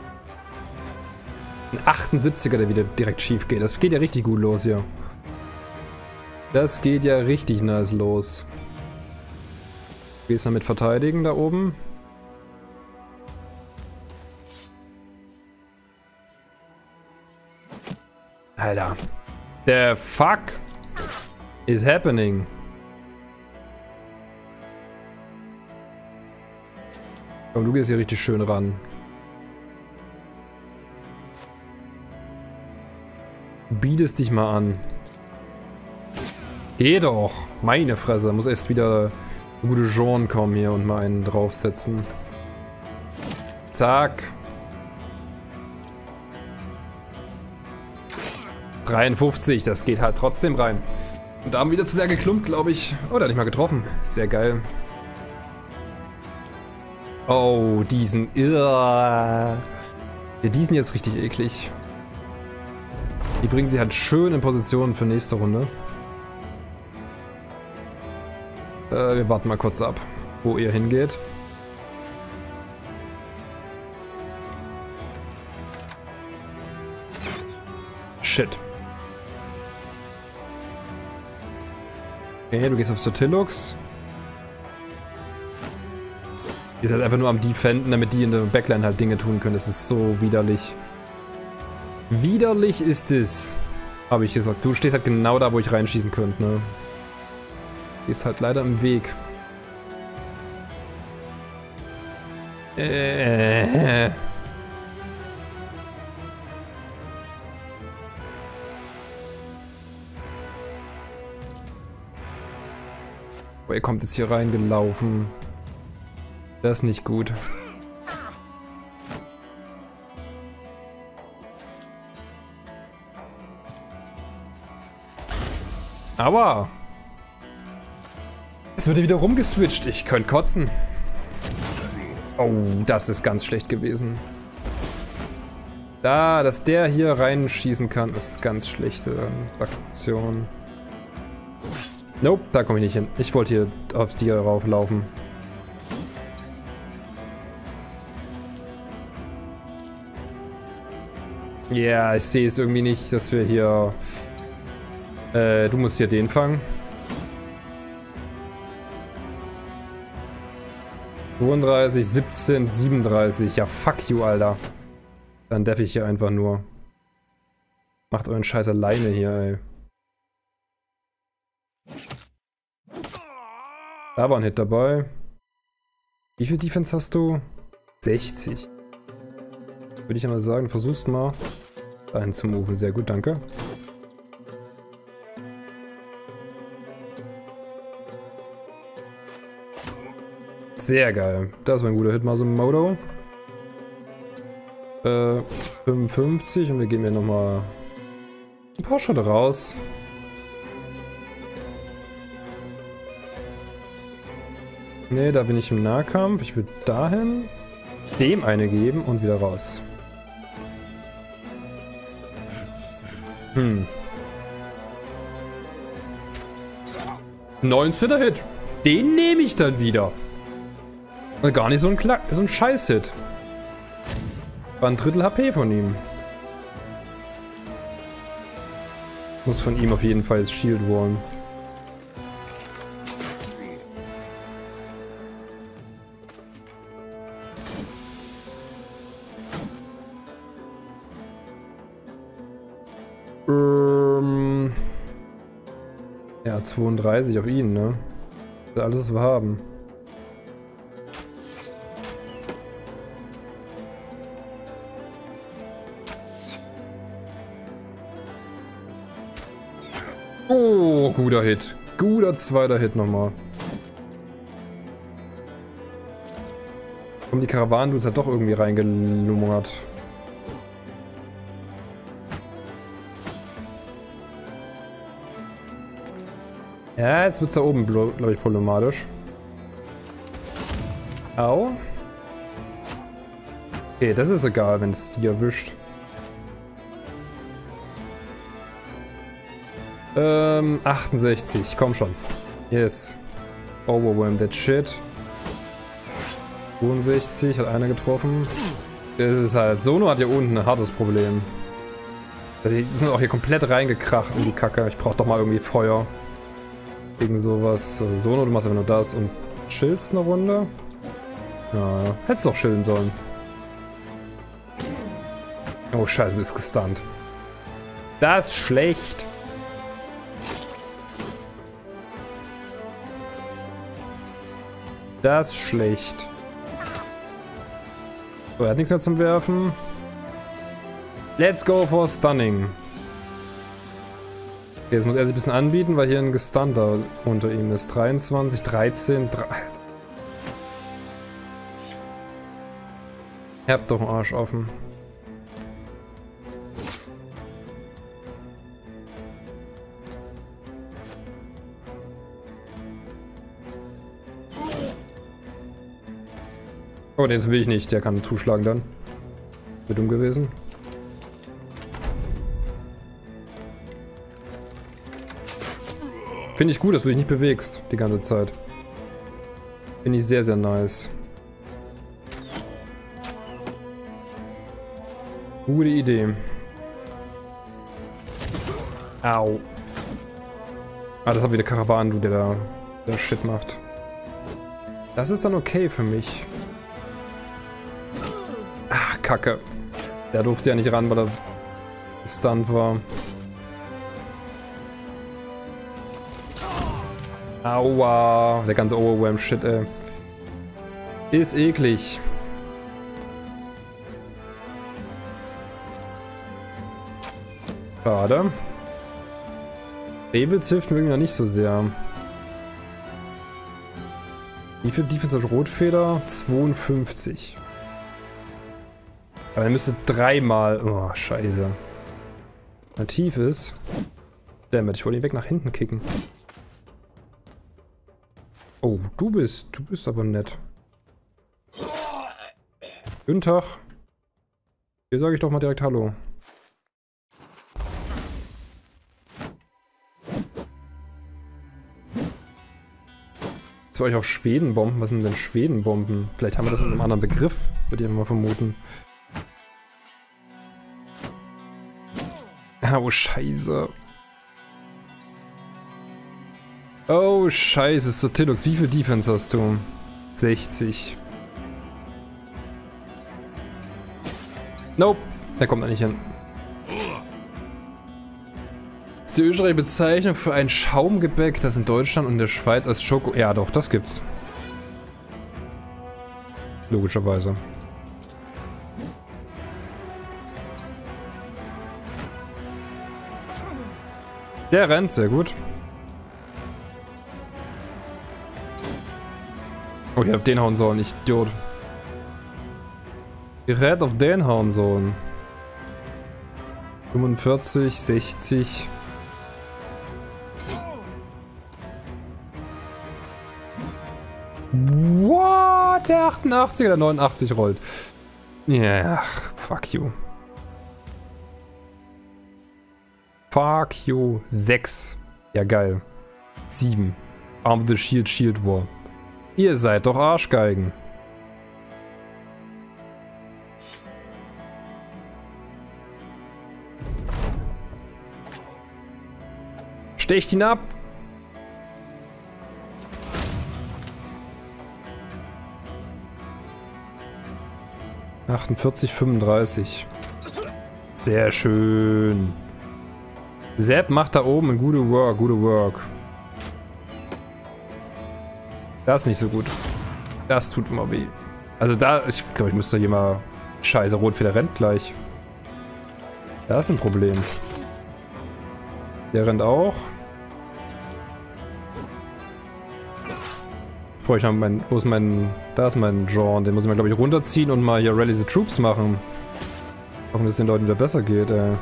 Ein 78er, der wieder direkt schief geht. Das geht ja richtig gut los hier. Das geht ja richtig nice los. Du gehst damit verteidigen da oben. Alter. The fuck is happening? Komm, du gehst hier richtig schön ran. Bietest dich mal an. Geh doch. Meine Fresse. Muss erst wieder eine gute Jean kommen hier und mal einen draufsetzen. Zack. 53. Das geht halt trotzdem rein. Und da haben wir wieder zu sehr geklumpt, glaube ich. Oh, der hat nicht mal getroffen. Sehr geil. Oh, diesen. Ja, die sind jetzt richtig eklig. Die bringen sie halt schön in Position für nächste Runde. Wir warten mal kurz ab, wo ihr hingeht. Shit. Okay, du gehst auf Sotilux. Ihr seid einfach nur am Defenden, damit die in der Backline halt Dinge tun können. Das ist so widerlich. Widerlich ist es. Habe ich gesagt. Du stehst halt genau da, wo ich reinschießen könnte, ne? Ist halt leider im Weg. Oh, ihr kommt jetzt hier reingelaufen. Das ist nicht gut. Aber jetzt wird er wieder rumgeswitcht. Ich könnte kotzen. Oh, das ist ganz schlecht gewesen. Da, dass der hier reinschießen kann, ist ganz schlechte Aktion. Nope, da komme ich nicht hin. Ich wollte hier aufs Tier rauflaufen. Ja, yeah, ich sehe es irgendwie nicht, dass wir hier... du musst hier den fangen. 32, 17, 37. Ja, fuck you, Alter. Dann deff ich hier einfach nur. Macht euren Scheiß alleine hier, ey. Da war ein Hit dabei. Wie viel Defense hast du? 60. Würde ich einmal sagen, versuchst mal dahin zu moven. Sehr gut, danke. Sehr geil. Das war ein guter Hit, mal so ein Modo. 55 und wir gehen hier nochmal ein paar Schritte raus. Ne, da bin ich im Nahkampf. Ich würde dahin dem eine geben und wieder raus. 19er Hit. Den nehme ich dann wieder. Gar nicht so ein Scheiß-Hit. War ein Drittel HP von ihm. Muss von ihm auf jeden Fall das Shield wallen. Ja, 32 auf ihn, ne? Das ist alles, was wir haben. Oh, guter Hit. Guter zweiter Hit nochmal. Kommen die Karawanen-Dudes hat doch irgendwie reingelungert. Ja, jetzt wird's da oben, glaube ich, problematisch. Au. Okay, das ist egal, wenn es die erwischt. 68, komm schon. Yes. Overwhelm that shit. 62, hat einer getroffen. Das ist halt, Sono hat hier unten ein hartes Problem. Die sind auch hier komplett reingekracht in die Kacke. Ich brauch doch mal irgendwie Feuer. Gegen sowas. So, Sono, du machst einfach nur das und chillst eine Runde. Ja, hättest doch chillen sollen. Oh Scheiße, du bist gestunt. Das ist schlecht. Das ist schlecht. So, er hat nichts mehr zum Werfen. Let's go for Stunning. Okay, jetzt muss er sich ein bisschen anbieten, weil hier ein Gestunter unter ihm ist. 23, 13, 3. Ihr habt doch einen Arsch offen. Oh, den will ich nicht. Der kann zuschlagen dann. Wäre dumm gewesen. Finde ich gut, dass du dich nicht bewegst die ganze Zeit. Finde ich sehr, sehr nice. Gute Idee. Au. Ah, das hat wieder Karawan, du, der da Shit macht. Das ist dann okay für mich. Ach, Kacke. Der durfte ja nicht ran, weil er gestunt war. Aua. Der ganze Overwhelm-Shit, ey. Ist eklig. Schade. Revels hilft mir irgendwie noch nicht so sehr. Wie viel Defense hat Rotfeder? 52. Aber er müsste dreimal... Oh, scheiße. Alternativ ist... Dammit, ich wollte ihn weg nach hinten kicken. Oh, du bist aber nett. Guten Tag. Hier sage ich doch mal direkt Hallo. Jetzt war ich auch Schwedenbomben. Was sind denn Schwedenbomben? Vielleicht haben wir das mit einem anderen Begriff, würde ich mal vermuten. Oh, scheiße. Oh, scheiße, Sotilux. Wie viel Defense hast du? 60. Nope. Der kommt da nicht hin. Das ist die österreichische Bezeichnung für ein Schaumgebäck, das in Deutschland und der Schweiz als Schoko... Ja, doch, das gibt's. Logischerweise. Der rennt, sehr gut. Oh, ich hab auf den hauen sollen, ich Idiot. Ich hätte auf den hauen sollen. 45, 60. What? Der 88 oder 89 rollt. Ja, yeah, fuck you. Fuck you. 6. Ja, geil. 7. Arm of the Shield, Shield War. Ihr seid doch Arschgeigen. Stecht ihn ab. – 48, 35. Sehr schön. Sepp macht da oben ein gute Work, gute Work. Das ist nicht so gut. Das tut immer weh. Also da, ich glaube, ich müsste hier mal... Scheiße, Rotfeder rennt gleich. Das ist ein Problem. Der rennt auch. Boah, ich habe mein... Wo ist mein... Da ist mein John. Den muss ich mal, glaube ich, runterziehen und mal hier Rally the Troops machen. Hoffen, dass es den Leuten wieder besser geht, ey.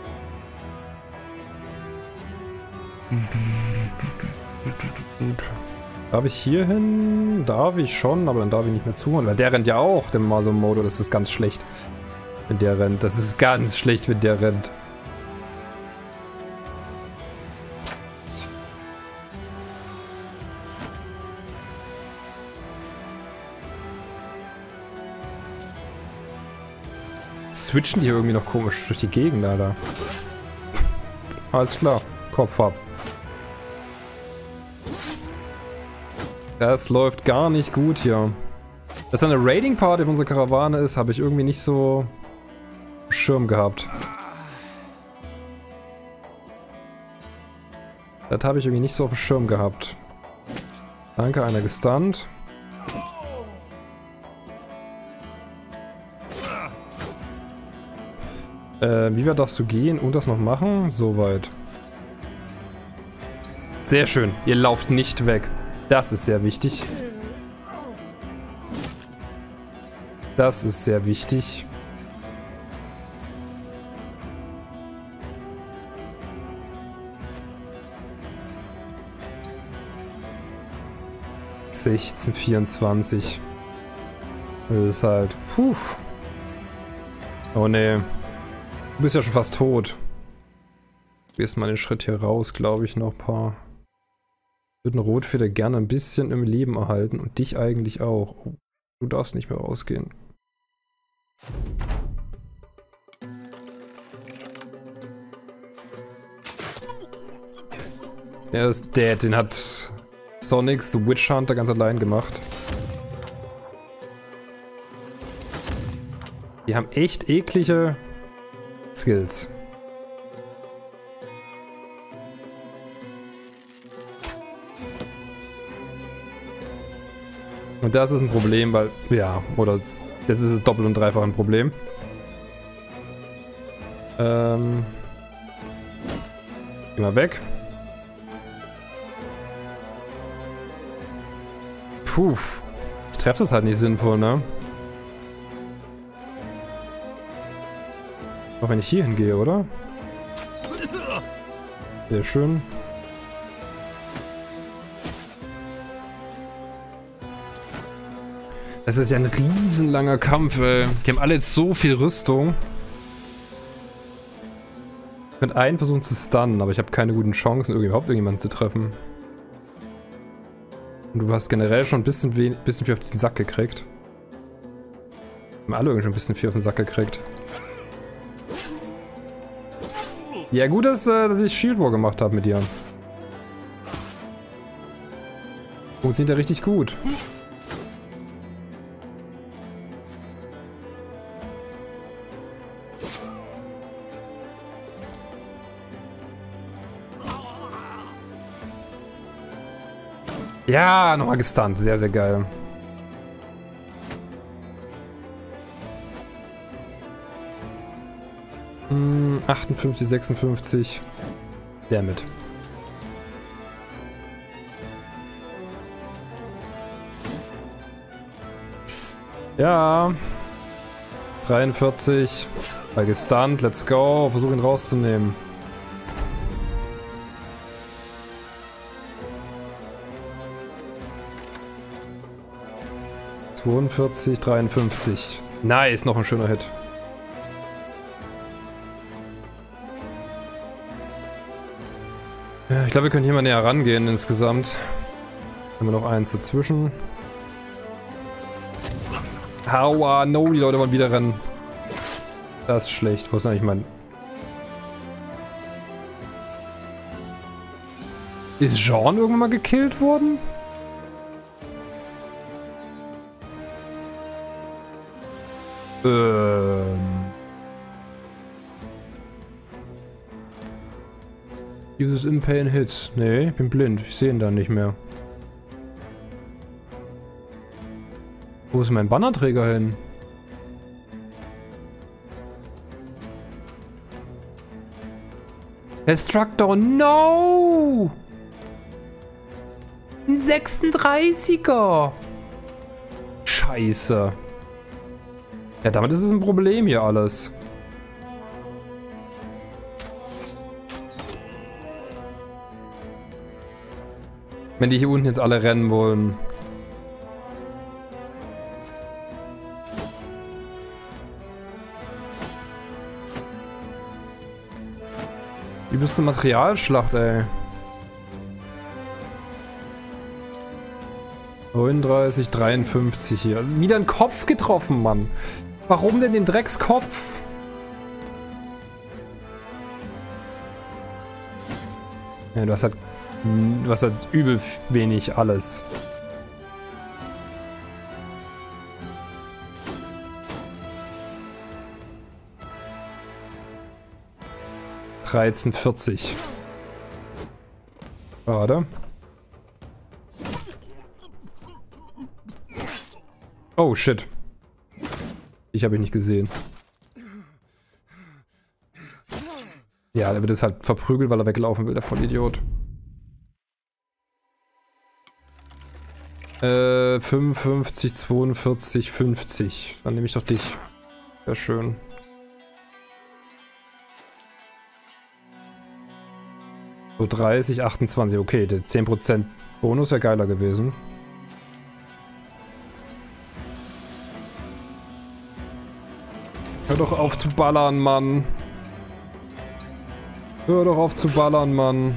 Darf ich hier hin? Darf ich schon, aber dann darf ich nicht mehr zuhören. Weil der rennt ja auch, der Maso-Modo. Das ist ganz schlecht, wenn der rennt. Das ist ganz schlecht, wenn der rennt. Switchen die hier irgendwie noch komisch durch die Gegend, Alter. Alles klar, Kopf ab. Das läuft gar nicht gut hier. Dass da eine Raiding-Party auf unserer Karawane ist, habe ich irgendwie nicht so im Schirm gehabt. Das habe ich irgendwie nicht so auf dem Schirm gehabt. Danke, einer gestunt. Wie weit darfst du gehen und das noch machen? Soweit. Sehr schön. Ihr lauft nicht weg. Das ist sehr wichtig. Das ist sehr wichtig. (16, 24). Das ist halt... Puh. Oh nee. Du bist ja schon fast tot. Du gehst mal den Schritt hier raus, glaube ich, noch ein paar. Ich würde einen Rotfeder gerne ein bisschen im Leben erhalten und dich eigentlich auch. Oh, du darfst nicht mehr rausgehen. Er ist dead. Den hat Sonics the Witch Hunter ganz allein gemacht. Die haben echt eklige Skills. Und das ist ein Problem, weil, ja, oder das ist es doppelt und dreifach ein Problem. Geh mal weg. Puh, ich treffe das halt nicht sinnvoll, ne? Auch wenn ich hier hingehe, oder? Sehr schön. Das ist ja ein riesenlanger Kampf, ey. Die haben alle jetzt so viel Rüstung. Ich könnte einen versuchen zu stunnen, aber ich habe keine guten Chancen, überhaupt irgendjemanden zu treffen. Und du hast generell schon ein bisschen viel auf diesen Sack gekriegt. Wir haben alle irgendwie schon ein bisschen viel auf den Sack gekriegt. Ja, gut, dass ich Shield War gemacht habe mit dir. Funktioniert ja richtig gut. Ja, nochmal gestunt. Sehr, sehr geil. Hm, 58, 56. Damit. Ja. 43. Bei gestunt. Let's go. Versuch ihn rauszunehmen. – 42, 53. Nice, noch ein schöner Hit. Ja, ich glaube, wir können hier mal näher rangehen insgesamt. Haben wir noch eins dazwischen. Aua, no, die Leute wollen wieder rennen. Das ist schlecht. Wo ist eigentlich mein... Ist Jean irgendwann mal gekillt worden? Uses in Pain Hit. Nee, ich bin blind. Ich sehe ihn da nicht mehr. Wo ist mein Bannerträger hin? Destructor, no! Ein 36er! Scheiße. Ja, damit ist es ein Problem hier alles. Wenn die hier unten jetzt alle rennen wollen. Übelste Materialschlacht, ey. 39, 53 hier. Also wieder ein Kopf getroffen, Mann. Warum denn den Dreckskopf? Ja, du hast halt übel wenig alles. $13,40. Warte. Oh, shit. Ich habe ihn nicht gesehen. Ja, der wird jetzt halt verprügelt, weil er weglaufen will, der Vollidiot. 55, 42, 50. Dann nehme ich doch dich. Sehr schön. So 30, 28. Okay, der 10% Bonus wäre geiler gewesen. Hör doch auf zu ballern, Mann. Hör doch auf zu ballern, Mann.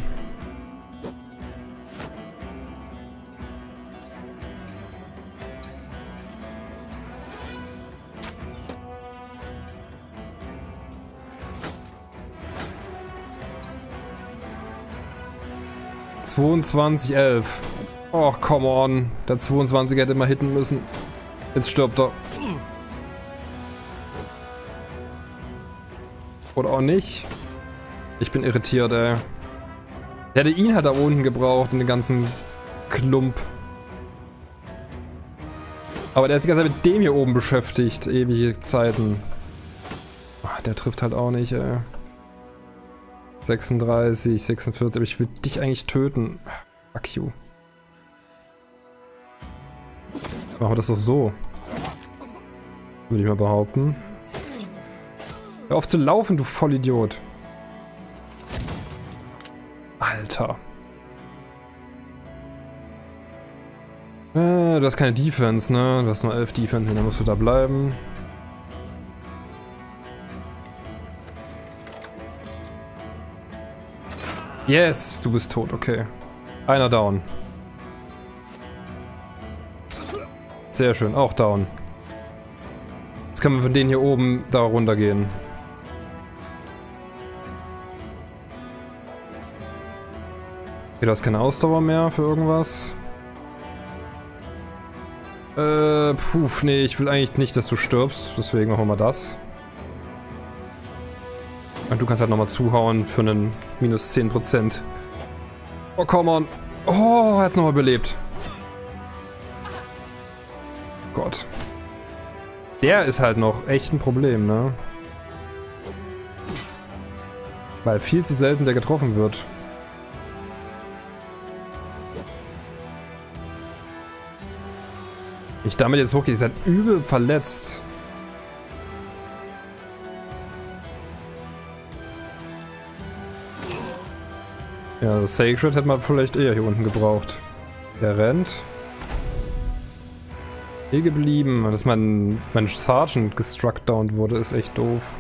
$22,11. Oh, come on. Der 22 hätte mal hitten müssen. Jetzt stirbt er. Oder auch nicht. Ich bin irritiert, ey. Ich hätte ihn halt da unten gebraucht, in den ganzen Klump. Aber der ist die ganze Zeit mit dem hier oben beschäftigt. Ewige Zeiten. Oh, der trifft halt auch nicht, ey. 36, 46, aber ich will dich eigentlich töten. Fuck you. Machen wir das doch so. Würde ich mal behaupten. Hör auf zu laufen, du Vollidiot. Alter. Du hast keine Defense, ne? Du hast nur 11 Defense, dann musst du da bleiben. Yes, du bist tot, okay. Einer down. Sehr schön, auch down. Jetzt können wir von denen hier oben da runter gehen. Okay, du hast keine Ausdauer mehr für irgendwas. Nee, ich will eigentlich nicht, dass du stirbst. Deswegen machen wir das. Und du kannst halt nochmal zuhauen für einen minus 10%. Oh, come on. Oh, er hat's nochmal belebt. Gott. Der ist halt noch echt ein Problem, ne? Weil viel zu selten der getroffen wird. Ich damit jetzt hochgehe, ist halt übel verletzt. Ja, das Sacred hätte man vielleicht eher hier unten gebraucht. Der rennt. Hier geblieben. Dass mein Sergeant gestruckdowned wurde, ist echt doof.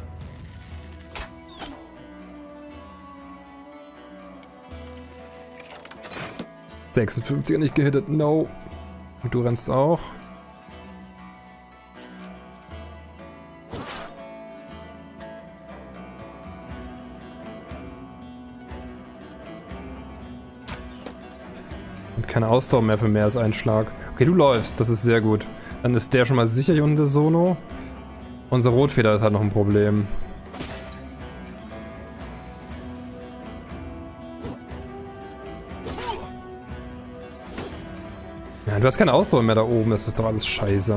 ...56er nicht gehittet, no. Und du rennst auch. Und keine Ausdauer mehr für mehr als einen Schlag. Okay, du läufst, das ist sehr gut. Dann ist der schon mal sicher hier unten, der Sono. Unser Rotfeder hat halt noch ein Problem. Ja, du hast keine Ausdauer mehr da oben, das ist doch alles scheiße.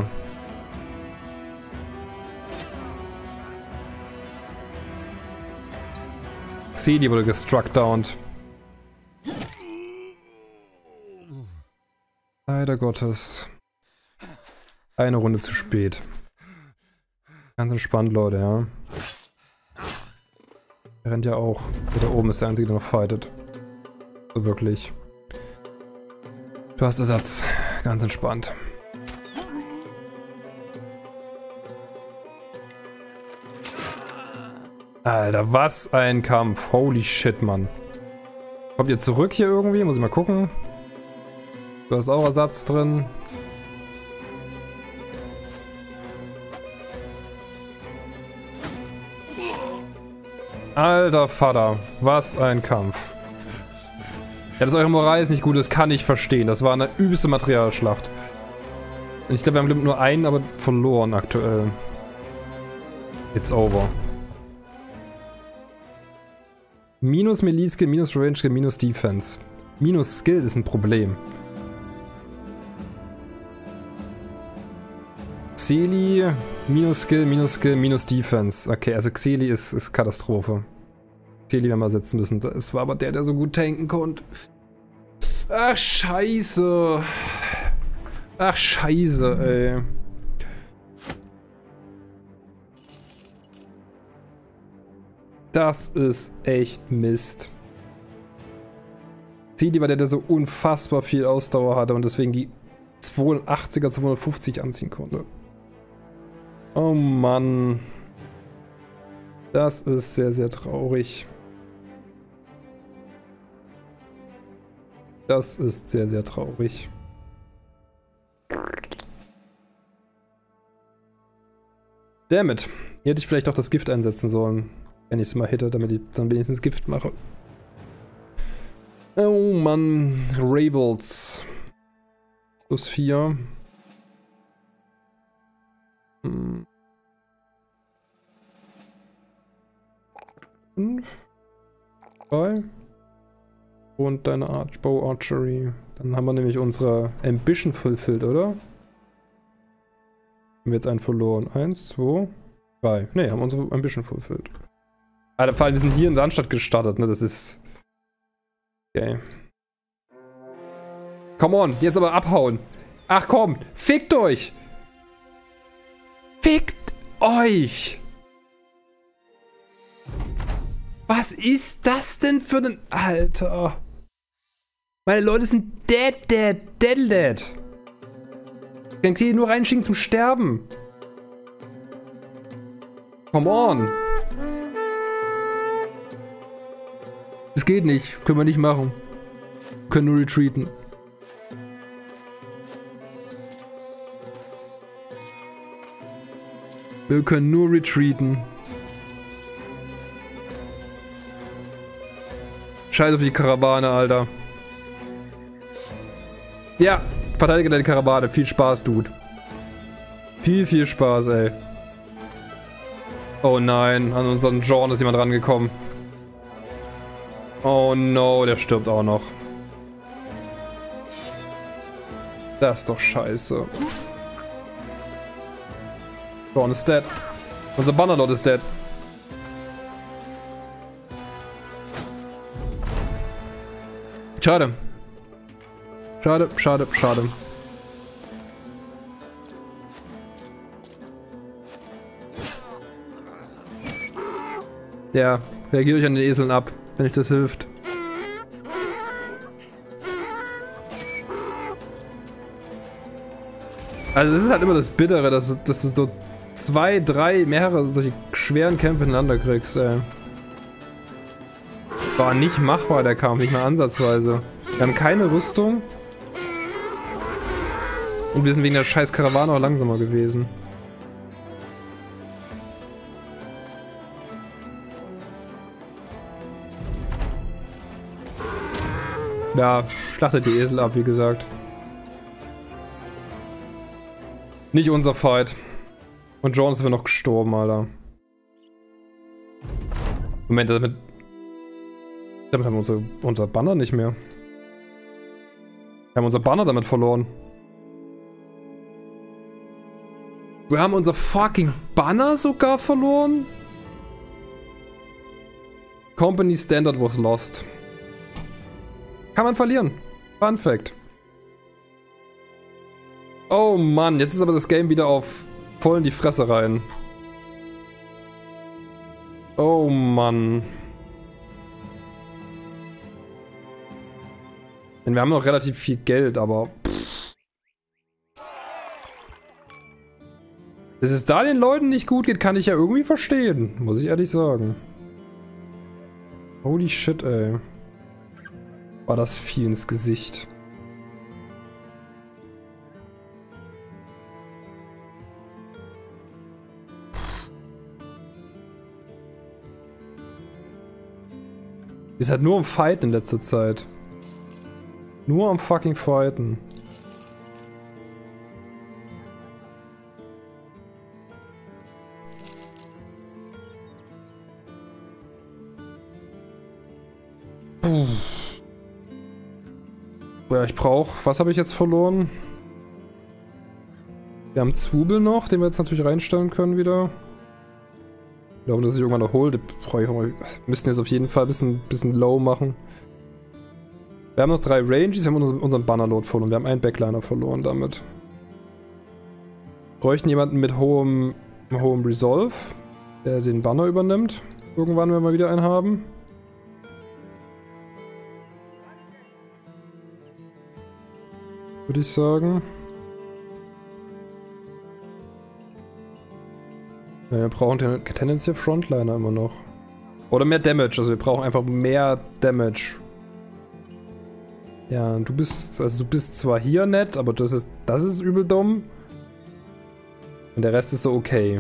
Xeli wurde gestruckdowned. Leider Gottes. Eine Runde zu spät. Ganz entspannt, Leute, ja. Er rennt ja auch. Der da oben ist der Einzige, der noch fightet. So wirklich. Du hast Ersatz. Ganz entspannt. Alter, was ein Kampf. Holy shit, Mann. Kommt ihr zurück hier irgendwie? Muss ich mal gucken. Du hast auch Ersatz drin. Alter Vater. Was ein Kampf. Ja, dass eure Moral ist nicht gut, das kann ich verstehen. Das war eine übelste Materialschlacht. Und ich glaube, wir haben nur einen, aber verloren aktuell. It's over. Minus Melee Skill, minus Range Skill, minus Defense. Minus Skill ist ein Problem. Xeli, minus Skill, minus Defense. Okay, also Xeli ist Katastrophe. Xeli werden wir setzen müssen. Es war aber der so gut tanken konnte. Ach, scheiße. Ach, scheiße, ey. Das ist echt Mist. Xeli war der so unfassbar viel Ausdauer hatte und deswegen die 82er 250 anziehen konnte. Oh Mann. Das ist sehr, sehr traurig. Das ist sehr, sehr traurig. Dammit. Hier hätte ich vielleicht auch das Gift einsetzen sollen. Wenn ich es mal hätte, damit ich dann wenigstens Gift mache. Oh Mann. Ravels. Plus 4. 5. 3. Und deine Bow Archery. Dann haben wir nämlich unsere Ambition fulfilled, oder? Haben wir jetzt einen verloren. 1, 2, 3. Ne, haben unsere Ambition fulfilled. Alter, vor allem, die sind hier in Sandstadt gestartet, ne? Das ist... Okay. Come on, jetzt aber abhauen. Ach komm, fickt euch! Fickt euch! Was ist das denn für ein... Alter. Meine Leute sind dead. Ich kann sie nur reinschicken zum Sterben. Come on. Das geht nicht. Können wir nicht machen. Wir können nur retreaten. Wir können nur retreaten. Scheiße auf die Karawane, Alter. Ja, verteidige deine Karawane. Viel Spaß, Dude. Viel Spaß, ey. Oh nein, an unseren John ist jemand rangekommen. Oh no, der stirbt auch noch. Das ist doch scheiße. John ist dead. Unser Bannerlord ist dead. Schade. Schade. Ja, reagiert euch an den Eseln ab, wenn euch das hilft. Also es ist halt immer das Bittere, dass du so 2, 3, mehrere solche schweren Kämpfe ineinander kriegst, ey. War nicht machbar, der Kampf, nicht mal ansatzweise. Wir haben keine Rüstung. Und wir sind wegen der scheiß Karawane auch langsamer gewesen. Ja, schlachtet die Esel ab, wie gesagt. Nicht unser Fight. Und John ist einfach noch gestorben, Alter. Moment, damit haben wir unser Banner nicht mehr. Wir haben unser Banner damit verloren. Wir haben unser fucking Banner sogar verloren? Company Standard was lost. Kann man verlieren. Fun Fact. Oh Mann, jetzt ist aber das Game wieder auf voll in die Fresse rein. Oh Mann. Denn wir haben noch relativ viel Geld, aber... Dass es da den Leuten nicht gut geht, kann ich ja irgendwie verstehen. Muss ich ehrlich sagen. Holy shit, ey. War das viel ins Gesicht. Ist halt nur am Fighten in letzter Zeit. Nur am fucking Fighten. Ja, ich brauche... Was habe ich jetzt verloren? Wir haben Zwiebel noch, den wir jetzt natürlich reinstellen können wieder. Ich glaube, dass ich irgendwann noch hole. Wir müssen jetzt auf jeden Fall ein bisschen low machen. Wir haben noch 3 Ranges, wir haben unseren Bannerlord verloren. Wir haben einen Backliner verloren damit. Wir bräuchten jemanden mit hohem Resolve, der den Banner übernimmt. Irgendwann, wenn wir wieder einen haben. Würde ich sagen. Ja, wir brauchen tendenziell Frontliner immer noch. Oder mehr Damage, also wir brauchen einfach mehr Damage. Ja, du bist zwar hier nett, aber das ist übel dumm. Und der Rest ist so okay.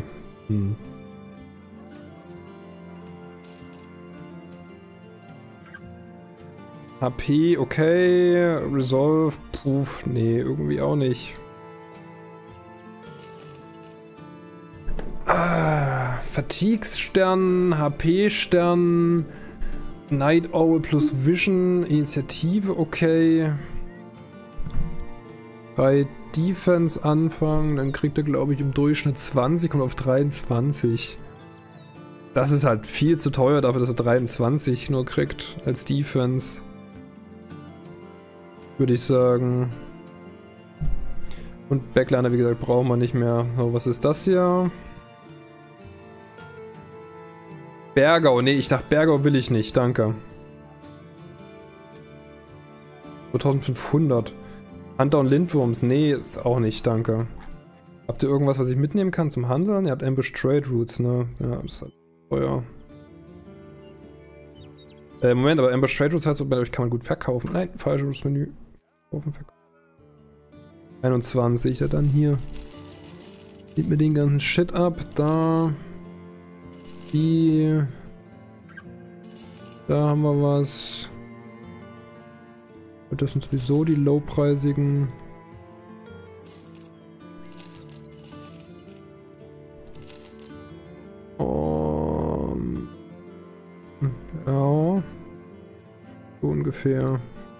HP, okay. Resolve, puff, nee, irgendwie auch nicht. Fatigue-Stern, HP-Stern, Night Owl plus Vision, Initiative, okay. Bei Defense anfangen, dann kriegt er, glaube ich, im Durchschnitt 20, kommt auf 23. Das ist halt viel zu teuer dafür, dass er 23 nur kriegt als Defense. Würde ich sagen. Und Backliner, wie gesagt, brauchen wir nicht mehr. So, was ist das hier? Bergau, nee, ich dachte, Bergau will ich nicht, danke. 2500. Hunter und Lindwurms, nee, ist auch nicht, danke. Habt ihr irgendwas, was ich mitnehmen kann zum Handeln? Ihr habt Ambush Trade Routes, ne? Ja, das ist halt teuer. Moment, aber Ambush Trade Routes heißt, ich kann man gut verkaufen. Nein, falsches Menü. Verkaufen. 21, ja dann hier. Nehmt mir den ganzen Shit ab, da. Da haben wir was. Und das sind sowieso die lowpreisigen. Ja. So ungefähr.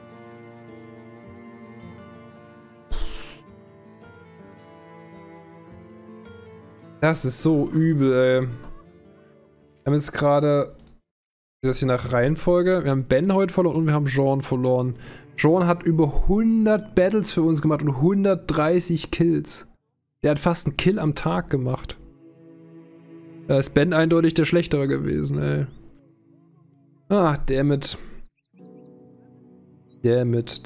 Das ist so übel, ey. Wir haben jetzt gerade, das hier nach Reihenfolge, wir haben Ben heute verloren und wir haben Jean verloren. Jean hat über 100 Battles für uns gemacht und 130 Kills. Der hat fast einen Kill am Tag gemacht. Da ist Ben eindeutig der Schlechtere gewesen, ey. Ah, dammit. Dammit.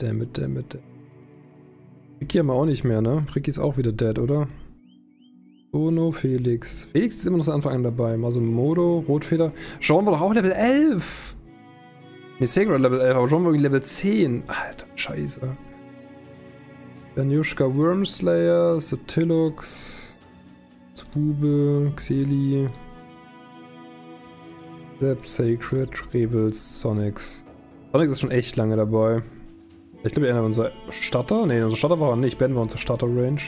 Ricky haben wir auch nicht mehr, ne? Ricky ist auch wieder dead, oder? Bono, Felix. Felix ist immer noch von Anfang an dabei. Modo, Rotfeder. Jean war doch auch Level 11. Ne, Segra Level 11, aber Jean war irgendwie Level 10. Alter, scheiße. Benjushka, Wormslayer, Sotilux, Zbube, Xeli, Sepp, Sacred, Revels, Sonics. Sonics ist schon echt lange dabei. Ich glaube, einer unser Starter? Ne, unser Starter war er nicht. Ben war unser Starter-Range.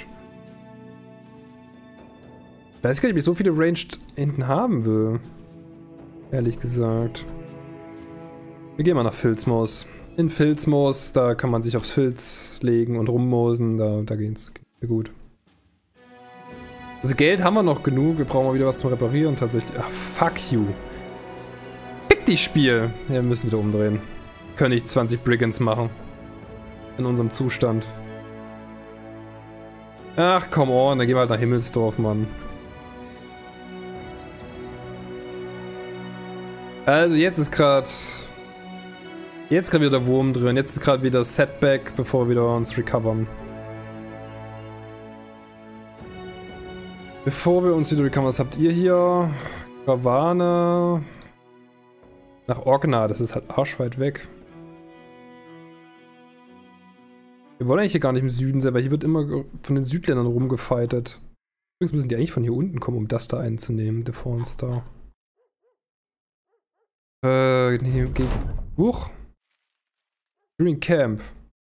Ich weiß gar nicht, ob ich so viele Ranged hinten haben will. Ehrlich gesagt. Wir gehen mal nach Filzmoos. In Filzmoos, da kann man sich aufs Filz legen und rummosen. Da geht's gut. Also Geld haben wir noch genug. Wir brauchen mal wieder was zum Reparieren tatsächlich. Ach, fuck you. Fick dich, Spiel. Ja, wir müssen wieder umdrehen. Wir können nicht 20 Brigands machen. In unserem Zustand. Ach, come on. Dann gehen wir halt nach Himmelsdorf, Mann. Also jetzt ist gerade wieder der Wurm drin. Jetzt ist gerade wieder Setback, bevor wir wieder uns recovern. Bevor wir uns wieder recovern, was habt ihr hier? Karawane. Nach Orgna, das ist halt arschweit weg. Wir wollen eigentlich hier gar nicht im Süden sein, weil hier wird immer von den Südländern rumgefightet. Übrigens müssen die eigentlich von hier unten kommen, um das da einzunehmen, The Fawn Star. Nee, Huch. During camp.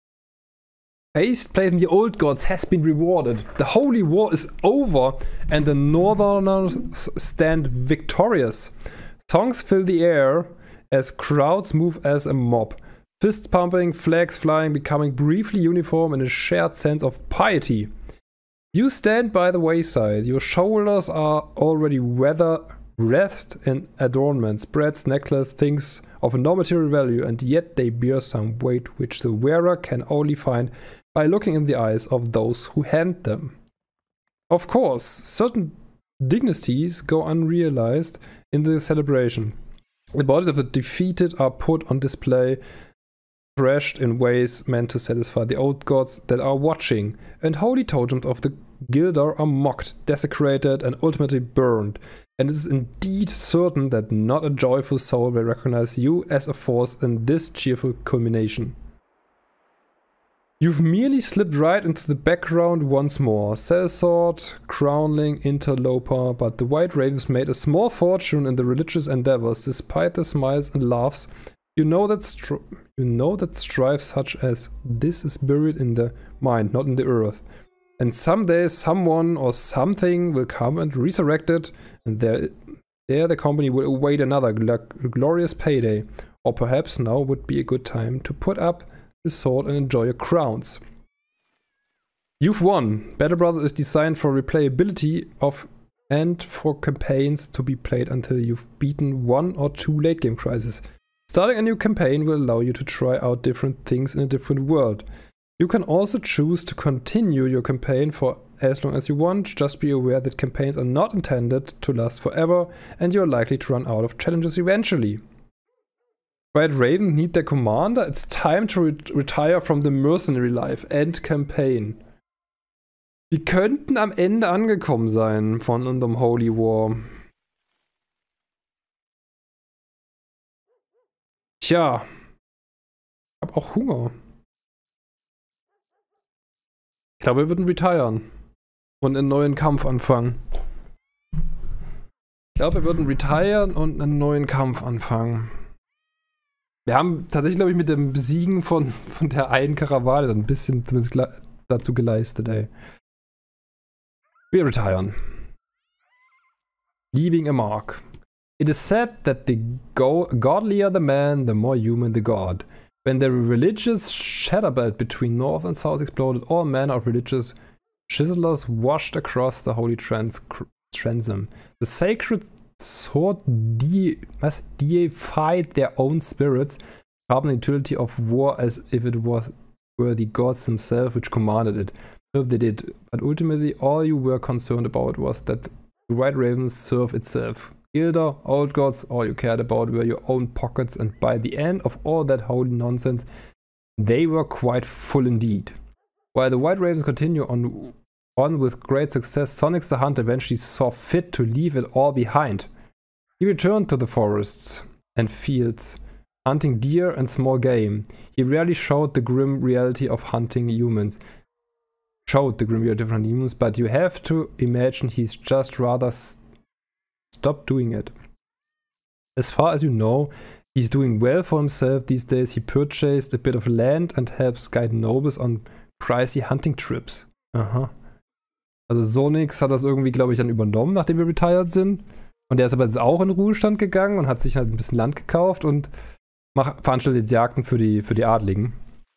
Haste played in the old gods has been rewarded. The holy war is over and the northerners stand victorious. Songs fill the air as crowds move as a mob. Fists pumping, flags flying, becoming briefly uniform in a shared sense of piety. You stand by the wayside. Your shoulders are already wreathed in adornment, spreads, necklace, things of no material value, and yet they bear some weight which the wearer can only find by looking in the eyes of those who hand them. Of course, certain dignities go unrealized in the celebration. The bodies of the defeated are put on display, thrashed in ways meant to satisfy the old gods that are watching, and holy totems of the Gildar are mocked, desecrated, and ultimately burned. And it is indeed certain that not a joyful soul will recognize you as a force in this cheerful culmination. You've merely slipped right into the background once more. Sellsword, Crownling, Interloper, but the White Ravens made a small fortune in the religious endeavors, despite the smiles and laughs. You know that strife such as this is buried in the mind, not in the earth. And someday someone or something will come and resurrect it, and there the company will await another glorious payday. Or perhaps now would be a good time to put up the sword and enjoy your crowns. You've won! Battle Brothers is designed for replayability and for campaigns to be played until you've beaten 1 or 2 late game crises. Starting a new campaign will allow you to try out different things in a different world. You can also choose to continue your campaign for as long as you want. Just be aware that campaigns are not intended to last forever and you're likely to run out of challenges eventually. White Raven need their commander. It's time to retire from the mercenary life. End campaign. Wir könnten am Ende angekommen sein von unserem Holy War. Tja. Ich hab auch Hunger. Ich glaube, wir würden retiren. Und einen neuen Kampf anfangen. Ich glaube, wir würden retiren und einen neuen Kampf anfangen. Wir haben tatsächlich, glaube ich, mit dem Besiegen von der einen Karawane dann ein bisschen zumindest dazu geleistet, ey. Wir retiren. Leaving a mark. It is said that the godlier the man, the more human the god. When the religious shadow belt between north and south exploded, all manner of religious chiselers washed across the holy transom. The sacred sword deified their own spirits, sharpened the utility of war as if it were the gods themselves which commanded it. So they did, but ultimately all you were concerned about was that the White Ravens serve itself. Gilder, old gods, all you cared about were your own pockets, and by the end of all that holy nonsense, they were quite full indeed. While the White Ravens continue on with great success, Sonic the Hunter eventually saw fit to leave it all behind. He returned to the forests and fields, hunting deer and small game. He rarely showed the grim reality of hunting humans. But you have to imagine he's just rather stop doing it. As far as you know, he's doing well for himself these days. He purchased a bit of land and helps guide nobles on pricey hunting trips. Aha. Also Sonix hat das irgendwie, glaube ich, dann übernommen, nachdem wir retired sind. Und der ist aber jetzt auch in den Ruhestand gegangen und hat sich halt ein bisschen Land gekauft und veranstaltet jetzt Jagden für die Adligen.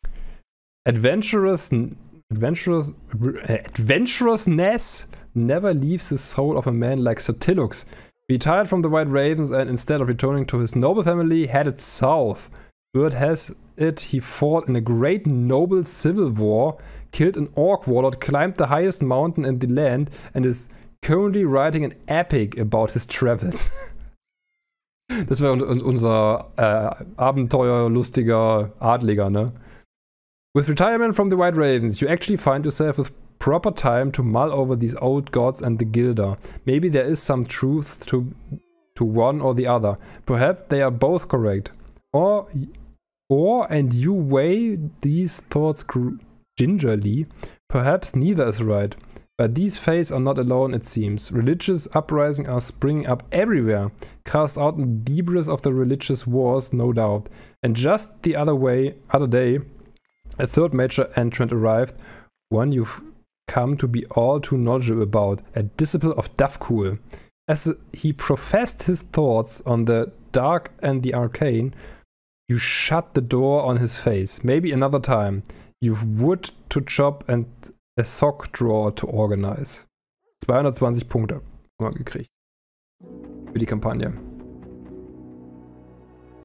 Adventurousness never leaves the soul of a man like Sir Tillux. Retired from the White Ravens and instead of returning to his noble family, headed south. Word has it he fought in a great noble civil war, killed an orc warlord, climbed the highest mountain in the land, and is currently writing an epic about his travels. Das wäre unser abenteuerlustiger Adliger, ne? With retirement from the White Ravens, you actually find yourself with proper time to mull over these old gods and the Gilder. Maybe there is some truth to one or the other. Perhaps they are both correct. Or and you weigh these thoughts gingerly, perhaps neither is right. But these faiths are not alone, it seems. Religious uprisings are springing up everywhere, cast out in the debris of the religious wars, no doubt. And just the other day, a third major entrant arrived, one you've come to be all too knowledgeable about, a disciple of Dafkul. As he professed his thoughts on the dark and the arcane, you shut the door on his face. Maybe another time. You've wood to chop and a sock drawer to organize. 220 Punkte haben wir gekriegt. Für die Kampagne.